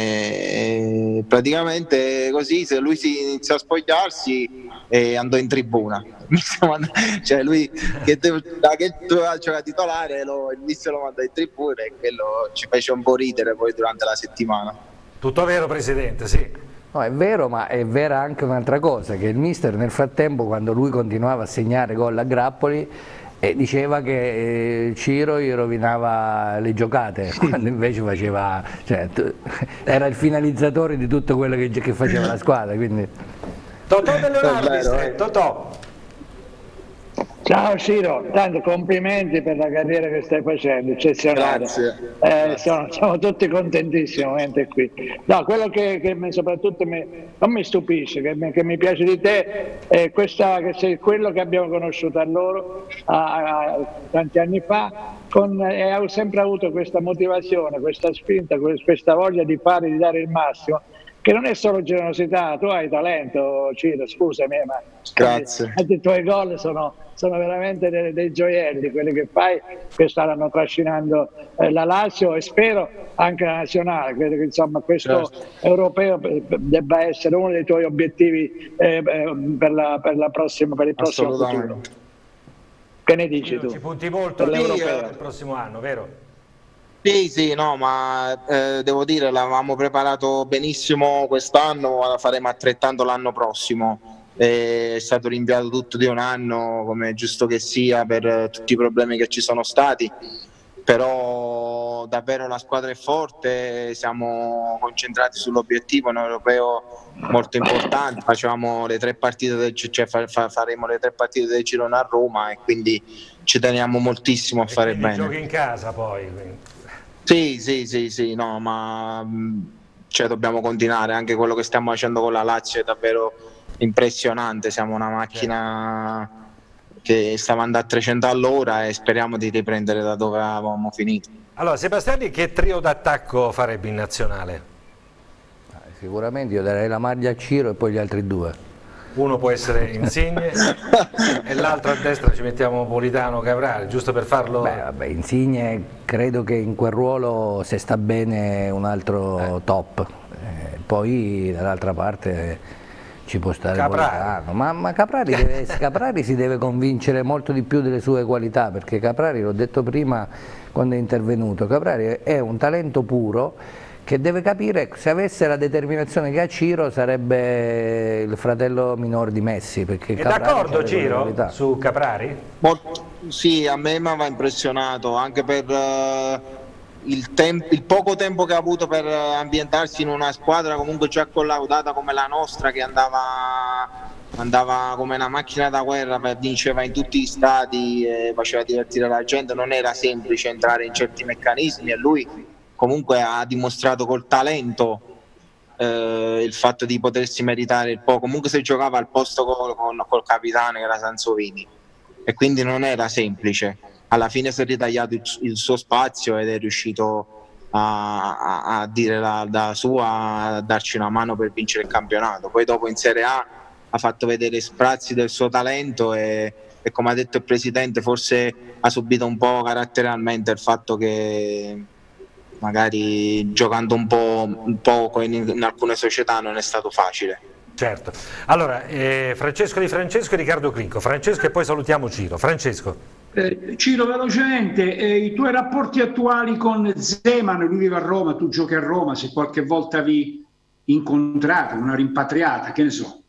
Praticamente così, se lui si iniziò a spogliarsi andò in tribuna. Cioè lui che doveva giocare titolare, il mister lo mandò in tribuna e quello ci fece un po' ridere poi durante la settimana. Tutto vero, Presidente, sì. No, è vero, ma è vera anche un'altra cosa, che il mister nel frattempo, quando lui continuava a segnare gol a grappoli, diceva che Ciro gli rovinava le giocate, quando invece faceva, era il finalizzatore di tutto quello che faceva la squadra. Quindi... Totò De Leonardi, Totò. Ciao Ciro, tanto complimenti per la carriera che stai facendo, eccezionale. Grazie. Siamo tutti contentissimi qui. No, quello che soprattutto non mi stupisce, che mi piace di te, è che sei quello che abbiamo conosciuto a loro tanti anni fa, e hai sempre avuto questa motivazione, questa spinta, questa voglia di fare, di dare il massimo. Che non è solo generosità, tu hai talento, Ciro, scusami, ma grazie. I tuoi gol sono veramente dei gioielli, quelli che fai, che stanno trascinando la Lazio e spero anche la nazionale. Credo che insomma questo europeo debba essere uno dei tuoi obiettivi per il prossimo futuro. Che ne dici tu? Ci punti molto all'europeo il prossimo anno, vero? Sì, no, ma devo dire, l'avevamo preparato benissimo quest'anno, la faremo altrettanto l'anno prossimo. È stato rinviato tutto di un anno, come è giusto che sia, per tutti i problemi che ci sono stati, però davvero la squadra è forte, siamo concentrati sull'obiettivo, un europeo molto importante, facevamo le 3 partite faremo le 3 partite del girone a Roma e quindi ci teniamo moltissimo a fare bene. Giochi in casa poi, quindi. Sì, no, ma dobbiamo continuare, anche quello che stiamo facendo con la Lazio è davvero impressionante, siamo una macchina che stava andando a 300 all'ora e speriamo di riprendere da dove avevamo finito. Allora, Sebastiani, che trio d'attacco farebbe in nazionale? Sicuramente io darei la maglia a Ciro e poi gli altri 2. Uno può essere Insigne e l'altro a destra ci mettiamo Politano, Caprari, giusto per farlo. Insigne credo che in quel ruolo, se sta bene, un altro top. Poi dall'altra parte ci può stare Politano. Ma Caprari si deve convincere molto di più delle sue qualità, perché Caprari, l'ho detto prima quando è intervenuto, Caprari è un talento puro che deve capire, se avesse la determinazione che ha Ciro sarebbe il fratello minore di Messi. Perché è d'accordo Ciro su Caprari? Sì, a me mi aveva impressionato anche per il poco tempo che ha avuto per ambientarsi in una squadra comunque già collaudata come la nostra, che andava come una macchina da guerra, vinceva in tutti gli stadi, faceva divertire la gente. Non era semplice entrare in certi meccanismi e lui comunque ha dimostrato col talento il fatto di potersi meritare il po', comunque se giocava al posto col capitano che era Sansovini, e quindi non era semplice. Alla fine si è ritagliato il suo spazio ed è riuscito a dire la sua, a darci una mano per vincere il campionato. Poi dopo in Serie A ha fatto vedere sprazzi del suo talento e come ha detto il Presidente, forse ha subito un po' caratterialmente il fatto che magari giocando un po' in alcune società non è stato facile. Certo. Allora, Francesco Di Francesco e Riccardo Clinco. Francesco e poi salutiamo Ciro. Francesco. Ciro, velocemente, i tuoi rapporti attuali con Zeman, lui vive a Roma, tu giochi a Roma, se qualche volta vi incontrate, una rimpatriata, che ne so?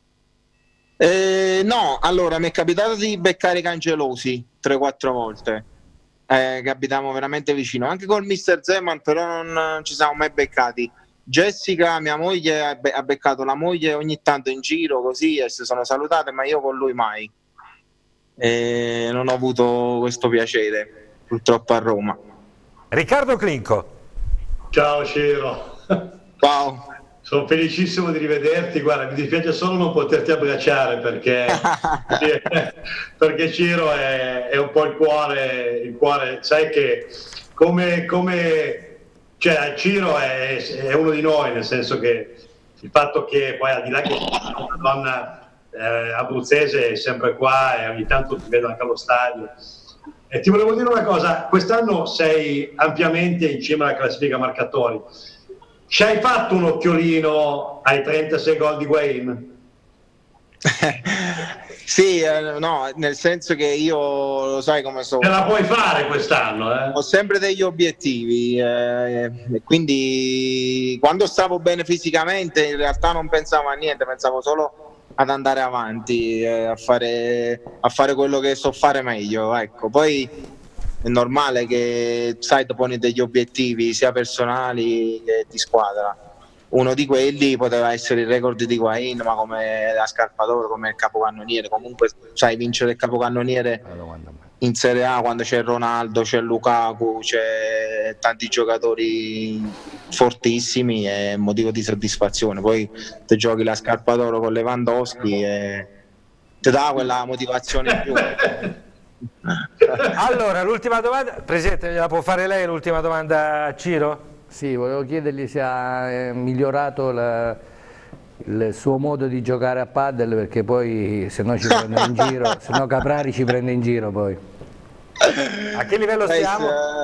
No, allora mi è capitato di beccare Cangelosi 3-4 volte. Che abitiamo veramente vicino, anche col mister Zeman, però non ci siamo mai beccati. Jessica, mia moglie, ha beccato la moglie ogni tanto in giro così e si sono salutate, ma io con lui mai. Non ho avuto questo piacere purtroppo a Roma. Riccardo Clinco. Ciao Ciro. Ciao. Sono felicissimo di rivederti, guarda, mi dispiace solo non poterti abbracciare perché Ciro è un po' il cuore, sai che cioè Ciro è uno di noi, nel senso che il fatto che poi al di là che una donna abruzzese è sempre qua e ogni tanto ti vedo anche allo stadio, Ti volevo dire una cosa, quest'anno sei ampiamente in cima alla classifica marcatori. Ci hai fatto un occhiolino ai 36 gol di Higuaín? Sì, no, nel senso che io lo sai come sono. Ce la puoi fare quest'anno, eh? Ho sempre degli obiettivi, quindi quando stavo bene fisicamente in realtà non pensavo a niente, pensavo solo ad andare avanti, a fare quello che so fare meglio, ecco. Poi è normale che sai, ti poni degli obiettivi sia personali che di squadra. Uno di quelli poteva essere il record di Higuaín, ma come la scarpa d'oro, come il capocannoniere. Comunque sai, vincere il capocannoniere in Serie A quando c'è Ronaldo, c'è Lukaku, c'è tanti giocatori fortissimi, è motivo di soddisfazione. Poi te giochi la scarpa d'oro con Lewandowski e ti dà quella motivazione in più. Allora, l'ultima domanda, Presidente, la può fare lei l'ultima domanda a Ciro? Sì, volevo chiedergli se ha migliorato il suo modo di giocare a padel, perché poi se no ci prende in giro, se no Caprari ci prende in giro poi. A che livello siamo?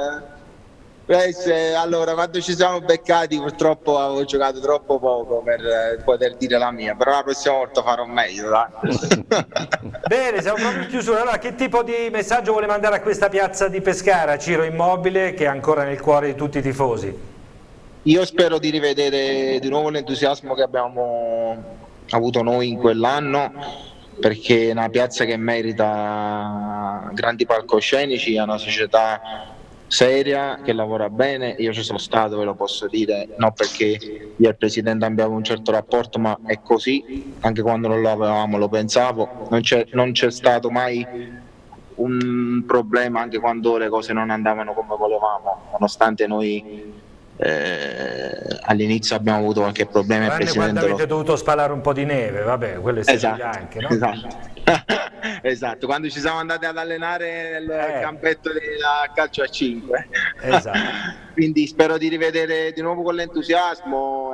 Allora, quando ci siamo beccati purtroppo avevo giocato troppo poco per poter dire la mia, però la prossima volta farò meglio, dai. Bene, siamo proprio in chiusura. Allora, che tipo di messaggio vuole mandare a questa piazza di Pescara, Ciro Immobile, che è ancora nel cuore di tutti i tifosi? Io spero di rivedere di nuovo l'entusiasmo che abbiamo avuto noi in quell'anno, perché è una piazza che merita grandi palcoscenici, è una società seria che lavora bene. Io ci sono stato, ve lo posso dire, non perché io e il Presidente abbiamo un certo rapporto, ma è così. Anche quando non lo avevamo lo pensavo, non c'è stato mai un problema, anche quando le cose non andavano come volevamo, nonostante noi all'inizio abbiamo avuto qualche problema. Tranne quando avete dovuto spalare un po' di neve, vabbè, quello è sempre anche, no? Esatto, quando ci siamo andati ad allenare nel campetto della calcio a 5. Esatto. Quindi spero di rivedere di nuovo con l'entusiasmo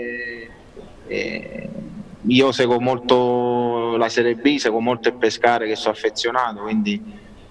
io seguo molto la Serie B, seguo molto il Pescara, che sono affezionato, quindi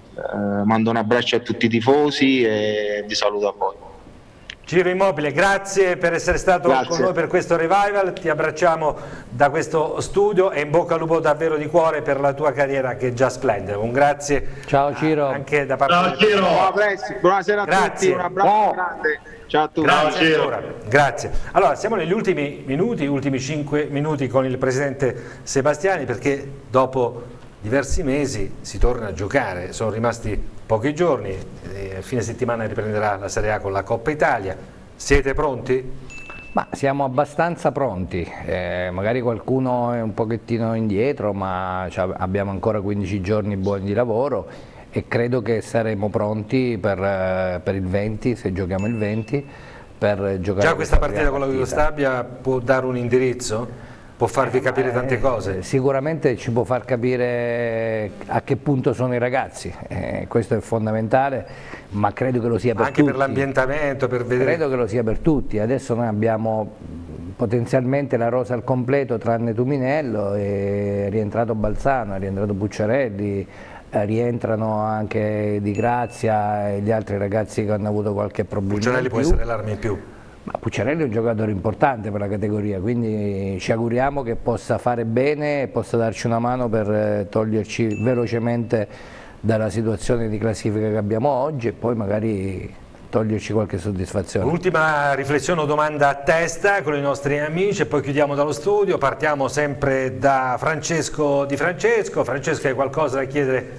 mando un abbraccio a tutti i tifosi e vi saluto a voi. Ciro Immobile, grazie per essere stato con noi per questo revival, ti abbracciamo da questo studio e in bocca al lupo davvero di cuore per la tua carriera, che è già splendida. Un grazie. Ciao Ciro. Anche da parte Ciao Ciro. Buonasera a tutti, un abbraccio grande. Ciao a tutti. Grazie ancora. Grazie. Allora, siamo negli ultimi minuti, ultimi 5 minuti con il Presidente Sebastiani, perché dopo diversi mesi si torna a giocare, sono rimasti pochi giorni, fine settimana riprenderà la Serie A con la Coppa Italia. Siete pronti? Ma siamo abbastanza pronti, magari qualcuno è un pochettino indietro, ma abbiamo ancora 15 giorni buoni di lavoro e credo che saremo pronti per il 20, se giochiamo il 20, per giocare. Già questa partita con la Jugoslavia può dare un indirizzo? Può farvi capire tante cose? Sicuramente ci può far capire a che punto sono i ragazzi, questo è fondamentale, ma credo che lo sia per tutti. Anche per l'ambientamento, per vedere. Credo che lo sia per tutti. Adesso noi abbiamo potenzialmente la rosa al completo, tranne Tuminello, è rientrato Balzano, è rientrato Pucciarelli, rientrano anche Di Grazia e gli altri ragazzi che hanno avuto qualche problema. Pucciarelli può essere l'arma in più. Ma Pucciarelli è un giocatore importante per la categoria, quindi ci auguriamo che possa fare bene e possa darci una mano per toglierci velocemente dalla situazione di classifica che abbiamo oggi e poi magari toglierci qualche soddisfazione. Ultima riflessione o domanda a testa con i nostri amici e poi chiudiamo dallo studio. Partiamo sempre da Francesco Di Francesco. Francesco, hai qualcosa da chiedere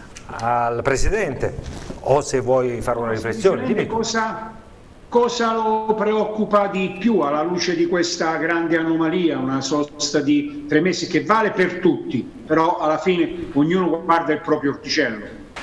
al Presidente o se vuoi fare una riflessione? Dimmi. Cosa lo preoccupa di più alla luce di questa grande anomalia, una sosta di 3 mesi che vale per tutti, però alla fine ognuno guarda il proprio orticello?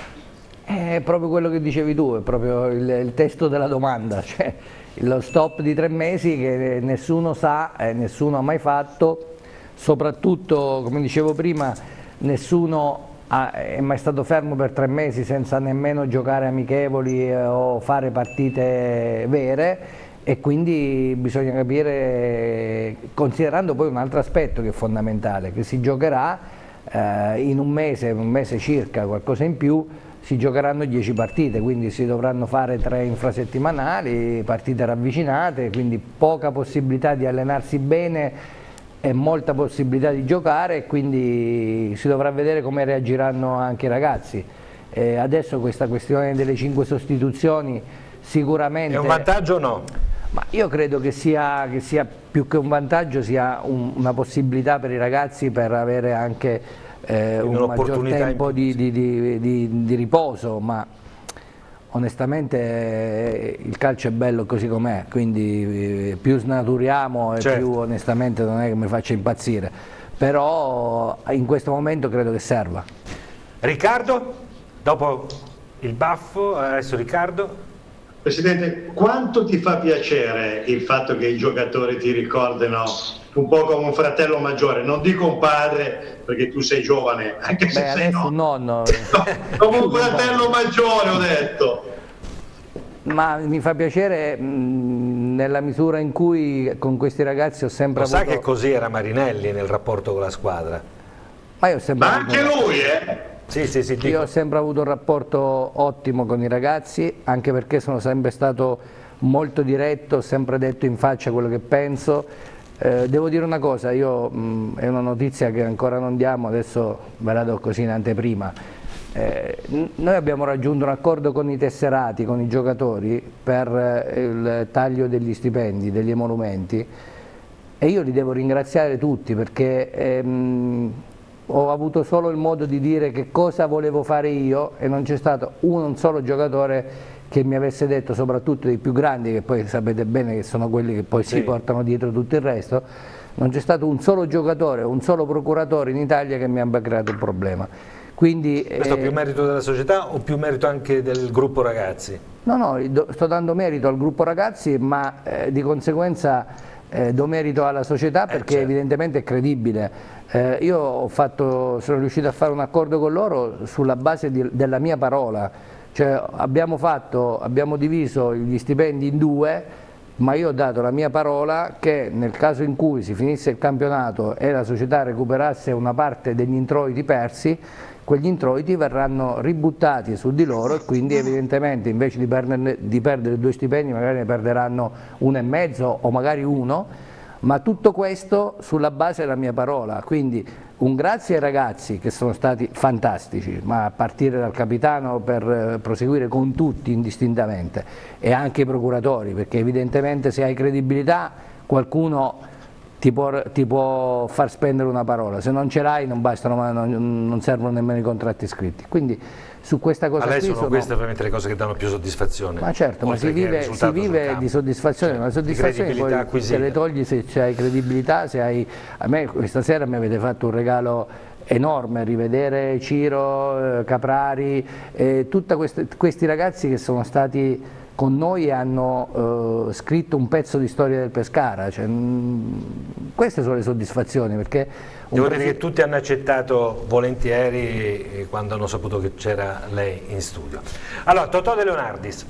È proprio quello che dicevi tu, è proprio il testo della domanda, cioè lo stop di 3 mesi che nessuno sa e nessuno ha mai fatto, soprattutto come dicevo prima nessuno è mai stato fermo per 3 mesi senza nemmeno giocare amichevoli o fare partite vere e quindi bisogna capire, considerando poi un altro aspetto che è fondamentale, che si giocherà in un mese circa, qualcosa in più, si giocheranno 10 partite, quindi si dovranno fare 3 infrasettimanali, partite ravvicinate, quindi poca possibilità di allenarsi bene e molta possibilità di giocare, e quindi si dovrà vedere come reagiranno anche i ragazzi. Adesso questa questione delle 5 sostituzioni sicuramente... È un vantaggio o no? Ma io credo che sia più che un vantaggio, sia una possibilità per i ragazzi per avere anche un maggior tempo di riposo, ma onestamente il calcio è bello così com'è, quindi più snaturiamo e più onestamente non è che mi faccia impazzire, però in questo momento credo che serva. Riccardo, dopo il baffo, adesso Riccardo. Presidente, quanto ti fa piacere il fatto che i giocatori ti ricordino un po' come un fratello maggiore? Non dico un padre, perché tu sei giovane, anche se sei nonno. No, come un fratello maggiore, ho detto. Ma mi fa piacere nella misura in cui con questi ragazzi ho sempre avuto... Lo sa che così era Marinelli nel rapporto con la squadra? Ma io ho sempre anche lui, Sì, io ho sempre avuto un rapporto ottimo con i ragazzi, anche perché sono sempre stato molto diretto, ho sempre detto in faccia quello che penso. Devo dire una cosa, è una notizia che ancora non diamo, adesso ve la do così in anteprima. Noi abbiamo raggiunto un accordo con i tesserati, con i giocatori, per il taglio degli stipendi, degli emolumenti, e io li devo ringraziare tutti, perché ho avuto solo il modo di dire che cosa volevo fare io, e non c'è stato un solo giocatore che mi avesse detto, soprattutto dei più grandi, che poi sapete bene che sono quelli che poi si portano dietro tutto il resto, non c'è stato un solo giocatore, un solo procuratore in Italia che mi abbia creato un problema. Quindi, questo più merito della società o più merito anche del gruppo ragazzi? No, sto dando merito al gruppo ragazzi, ma di conseguenza do merito alla società, perché evidentemente è credibile. Io sono riuscito a fare un accordo con loro sulla base della mia parola, cioè abbiamo diviso gli stipendi in 2, ma io ho dato la mia parola che nel caso in cui si finisse il campionato e la società recuperasse una parte degli introiti persi, quegli introiti verranno ributtati su di loro, e quindi evidentemente invece di perdere 2 stipendi magari ne perderanno 1,5 o magari 1, ma tutto questo sulla base della mia parola. Quindi un grazie ai ragazzi che sono stati fantastici, ma a partire dal capitano per proseguire con tutti indistintamente, e anche i procuratori, perché evidentemente se hai credibilità qualcuno ti può far spendere una parola, se non ce l'hai non bastano, non servono nemmeno i contratti scritti. Quindi su questa cosa qui sono queste ovviamente le cose che danno più soddisfazione. Ma certo, ma si vive di soddisfazione, ma la soddisfazione poi acquisita. Se le togli se hai credibilità, a me questa sera mi avete fatto un regalo enorme, rivedere Ciro, Caprari, tutti questi ragazzi che sono stati con noi e hanno scritto un pezzo di storia del Pescara, cioè, queste sono le soddisfazioni, perché devo dire che tutti hanno accettato volentieri quando hanno saputo che c'era lei in studio. Allora, Totò De Leonardis.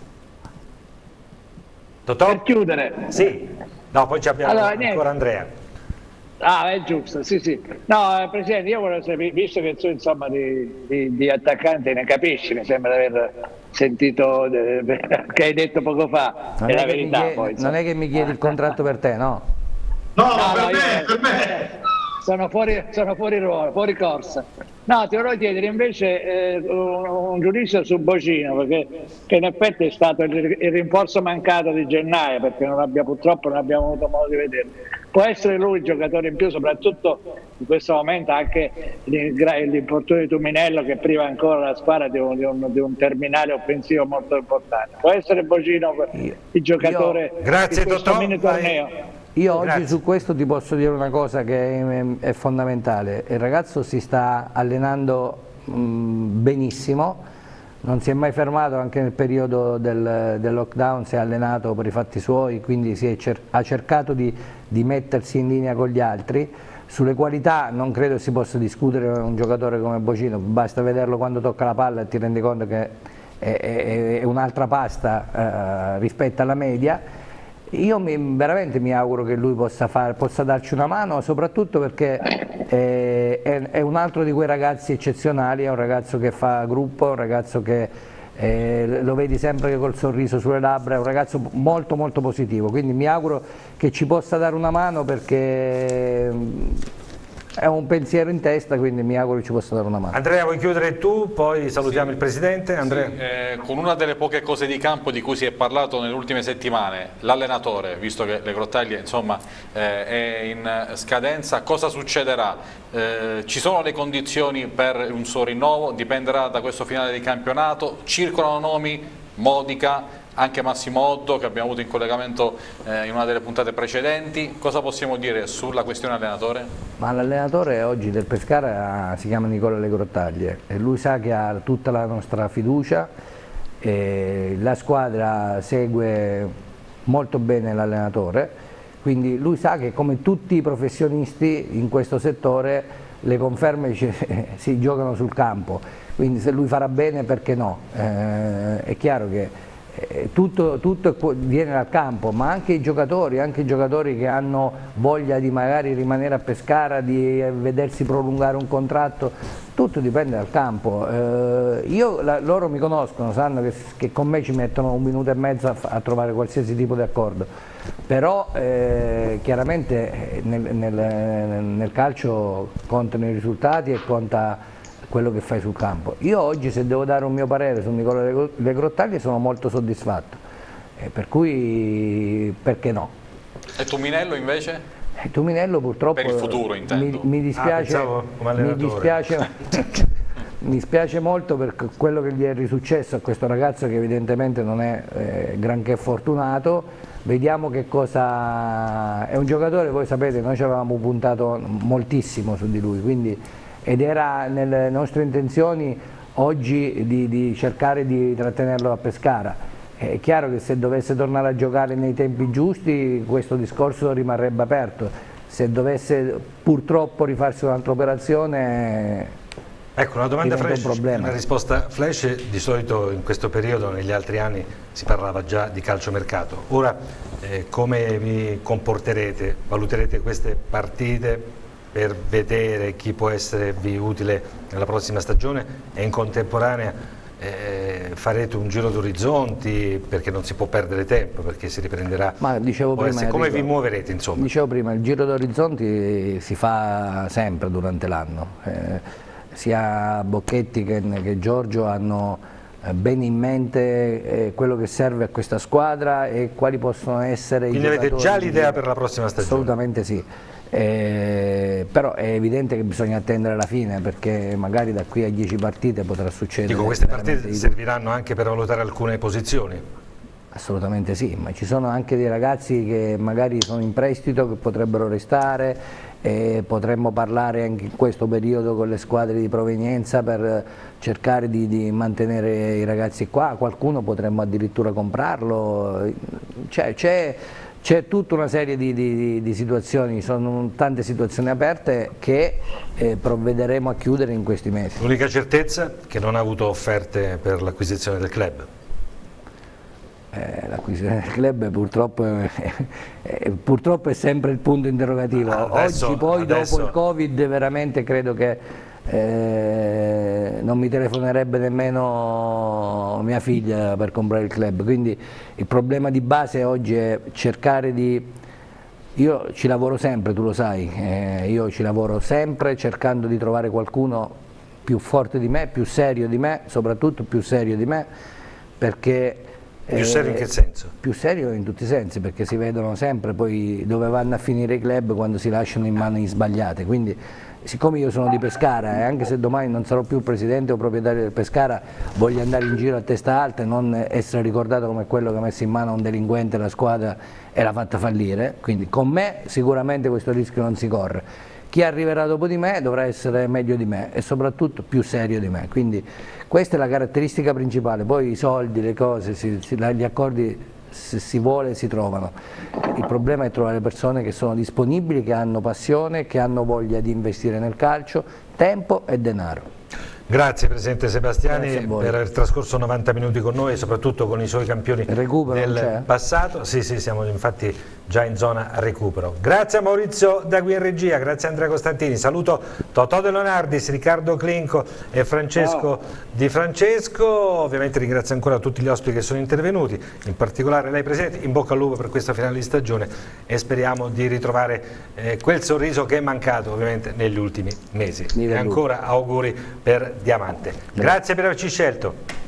Totò? Per chiudere. Sì, no, poi abbiamo ancora Andrea. Ah, è giusto, sì. No, Presidente, io volevo sapere, visto che tu insomma di attaccante ne capisci, mi sembra di aver sentito che hai detto poco fa, è la verità. Non è che mi chiedi il contratto per te, no? No, per me. Sono fuori ruolo, fuori corsa. No, ti volevo chiedere invece un giudizio su Bocino, perché che in effetti è stato il rinforzo mancato di gennaio, perché purtroppo non abbiamo avuto modo di vederlo. Può essere lui il giocatore in più, soprattutto in questo momento anche l'infortunio di Tuminello che priva ancora la squadra di un terminale offensivo molto importante. Può essere Bocino il giocatore di questo mini torneo? Io oggi su questo ti posso dire una cosa che è fondamentale: il ragazzo si sta allenando benissimo, non si è mai fermato, anche nel periodo del lockdown si è allenato per i fatti suoi, quindi ha cercato di mettersi in linea con gli altri. Sulle qualità non credo si possa discutere un giocatore come Bocino, basta vederlo quando tocca la palla e ti rendi conto che è un'altra pasta rispetto alla media. Io veramente mi auguro che lui possa darci una mano, soprattutto perché è un altro di quei ragazzi eccezionali, è un ragazzo che fa gruppo, è un ragazzo che lo vedi sempre che col sorriso sulle labbra, è un ragazzo molto molto positivo, quindi mi auguro che ci possa dare una mano, perché è un pensiero in testa, quindi mi auguro che ci possa dare una mano. Andrea, vuoi chiudere tu? Poi salutiamo il Presidente. Andrea. Sì, con una delle poche cose di campo di cui si è parlato nelle ultime settimane, l'allenatore, visto che Le Grottaglie insomma, è in scadenza, cosa succederà? Ci sono le condizioni per un suo rinnovo? Dipenderà da questo finale di campionato? Circolano nomi? Modica? Anche Massimo Oddo, che abbiamo avuto in collegamento in una delle puntate precedenti. Cosa possiamo dire sulla questione allenatore? Ma l'allenatore oggi del Pescara si chiama Nicola Le Grottaglie e lui sa che ha tutta la nostra fiducia, e la squadra segue molto bene l'allenatore, quindi lui sa che come tutti i professionisti in questo settore le conferme si giocano sul campo, quindi se lui farà bene, perché no? È chiaro che tutto viene dal campo, ma anche i giocatori che hanno voglia di magari rimanere a Pescara, di vedersi prolungare un contratto, tutto dipende dal campo. Loro mi conoscono, sanno che con me ci mettono 1 minuto e mezzo a trovare qualsiasi tipo di accordo, però chiaramente nel calcio contano i risultati e conta quello che fai sul campo. Io oggi, se devo dare un mio parere su Nicola Le Grottaglie, sono molto soddisfatto, per cui perché no? E Tuminello invece? Tuminello purtroppo, per il futuro intendo. Mi dispiace, mi dispiace molto per quello che gli è risuccesso a questo ragazzo, che evidentemente non è granché fortunato. Vediamo che cosa... È un giocatore, voi sapete, noi ci avevamo puntato moltissimo su di lui, quindi... ed era nelle nostre intenzioni oggi di cercare di trattenerlo a Pescara. È chiaro che se dovesse tornare a giocare nei tempi giusti questo discorso rimarrebbe aperto, se dovesse purtroppo rifarsi un'altra operazione, ecco, una domanda flash, una risposta flash. Di solito in questo periodo, negli altri anni, si parlava già di calciomercato. Ora come vi comporterete? Valuterete queste partite per vedere chi può esservi utile nella prossima stagione, e in contemporanea farete un giro d'orizzonti, perché non si può perdere tempo, perché si riprenderà. Ma dicevo prima, come vi muoverete, insomma? Dicevo prima, il giro d'orizzonti si fa sempre durante l'anno, sia Bocchetti che Giorgio hanno bene in mente quello che serve a questa squadra e quali possono essere i giocatori. Quindi avete già l'idea per la prossima stagione? Assolutamente sì. Però è evidente che bisogna attendere la fine, perché magari da qui a 10 partite potrà succedere. Dico, queste partite serviranno anche per valutare alcune posizioni? Assolutamente sì, ma ci sono anche dei ragazzi che magari sono in prestito, che potrebbero restare, e potremmo parlare anche in questo periodo con le squadre di provenienza per cercare di mantenere i ragazzi qua. Qualcuno potremmo addirittura comprarlo, c'è tutta una serie di situazioni, sono tante situazioni aperte che provvederemo a chiudere in questi mesi. L'unica certezza è che non ha avuto offerte per l'acquisizione del club? L'acquisizione del club purtroppo è sempre il punto interrogativo. Oggi poi dopo il Covid veramente credo che non mi telefonerebbe nemmeno mia figlia per comprare il club, quindi il problema di base oggi è cercare di... Io ci lavoro sempre, tu lo sai, io ci lavoro sempre cercando di trovare qualcuno più forte di me, più serio di me, soprattutto più serio di me, perché... Più serio in che senso? Più serio in tutti i sensi, perché si vedono sempre poi dove vanno a finire i club quando si lasciano in mani sbagliate, quindi siccome io sono di Pescara e anche se domani non sarò più presidente o proprietario del Pescara, voglio andare in giro a testa alta e non essere ricordato come quello che ha messo in mano a un delinquente la squadra e l'ha fatta fallire, quindi con me sicuramente questo rischio non si corre. Chi arriverà dopo di me dovrà essere meglio di me e soprattutto più serio di me, quindi questa è la caratteristica principale, poi i soldi, le cose, gli accordi se si vuole si trovano, il problema è trovare persone che sono disponibili, che hanno passione, che hanno voglia di investire nel calcio, tempo e denaro. Grazie Presidente Sebastiani per aver trascorso 90 minuti con noi e soprattutto con i suoi campioni del passato. Sì, siamo infatti già in zona recupero. Grazie a Maurizio da qui in regia, grazie a Andrea Costantini, saluto Totò De Leonardis, Riccardo Clinco e Francesco Di Francesco. Ovviamente ringrazio ancora tutti gli ospiti che sono intervenuti, in particolare lei Presidente, in bocca al lupo per questa finale di stagione e speriamo di ritrovare quel sorriso che è mancato ovviamente negli ultimi mesi. E ancora auguri per Diamante. Grazie per averci scelto.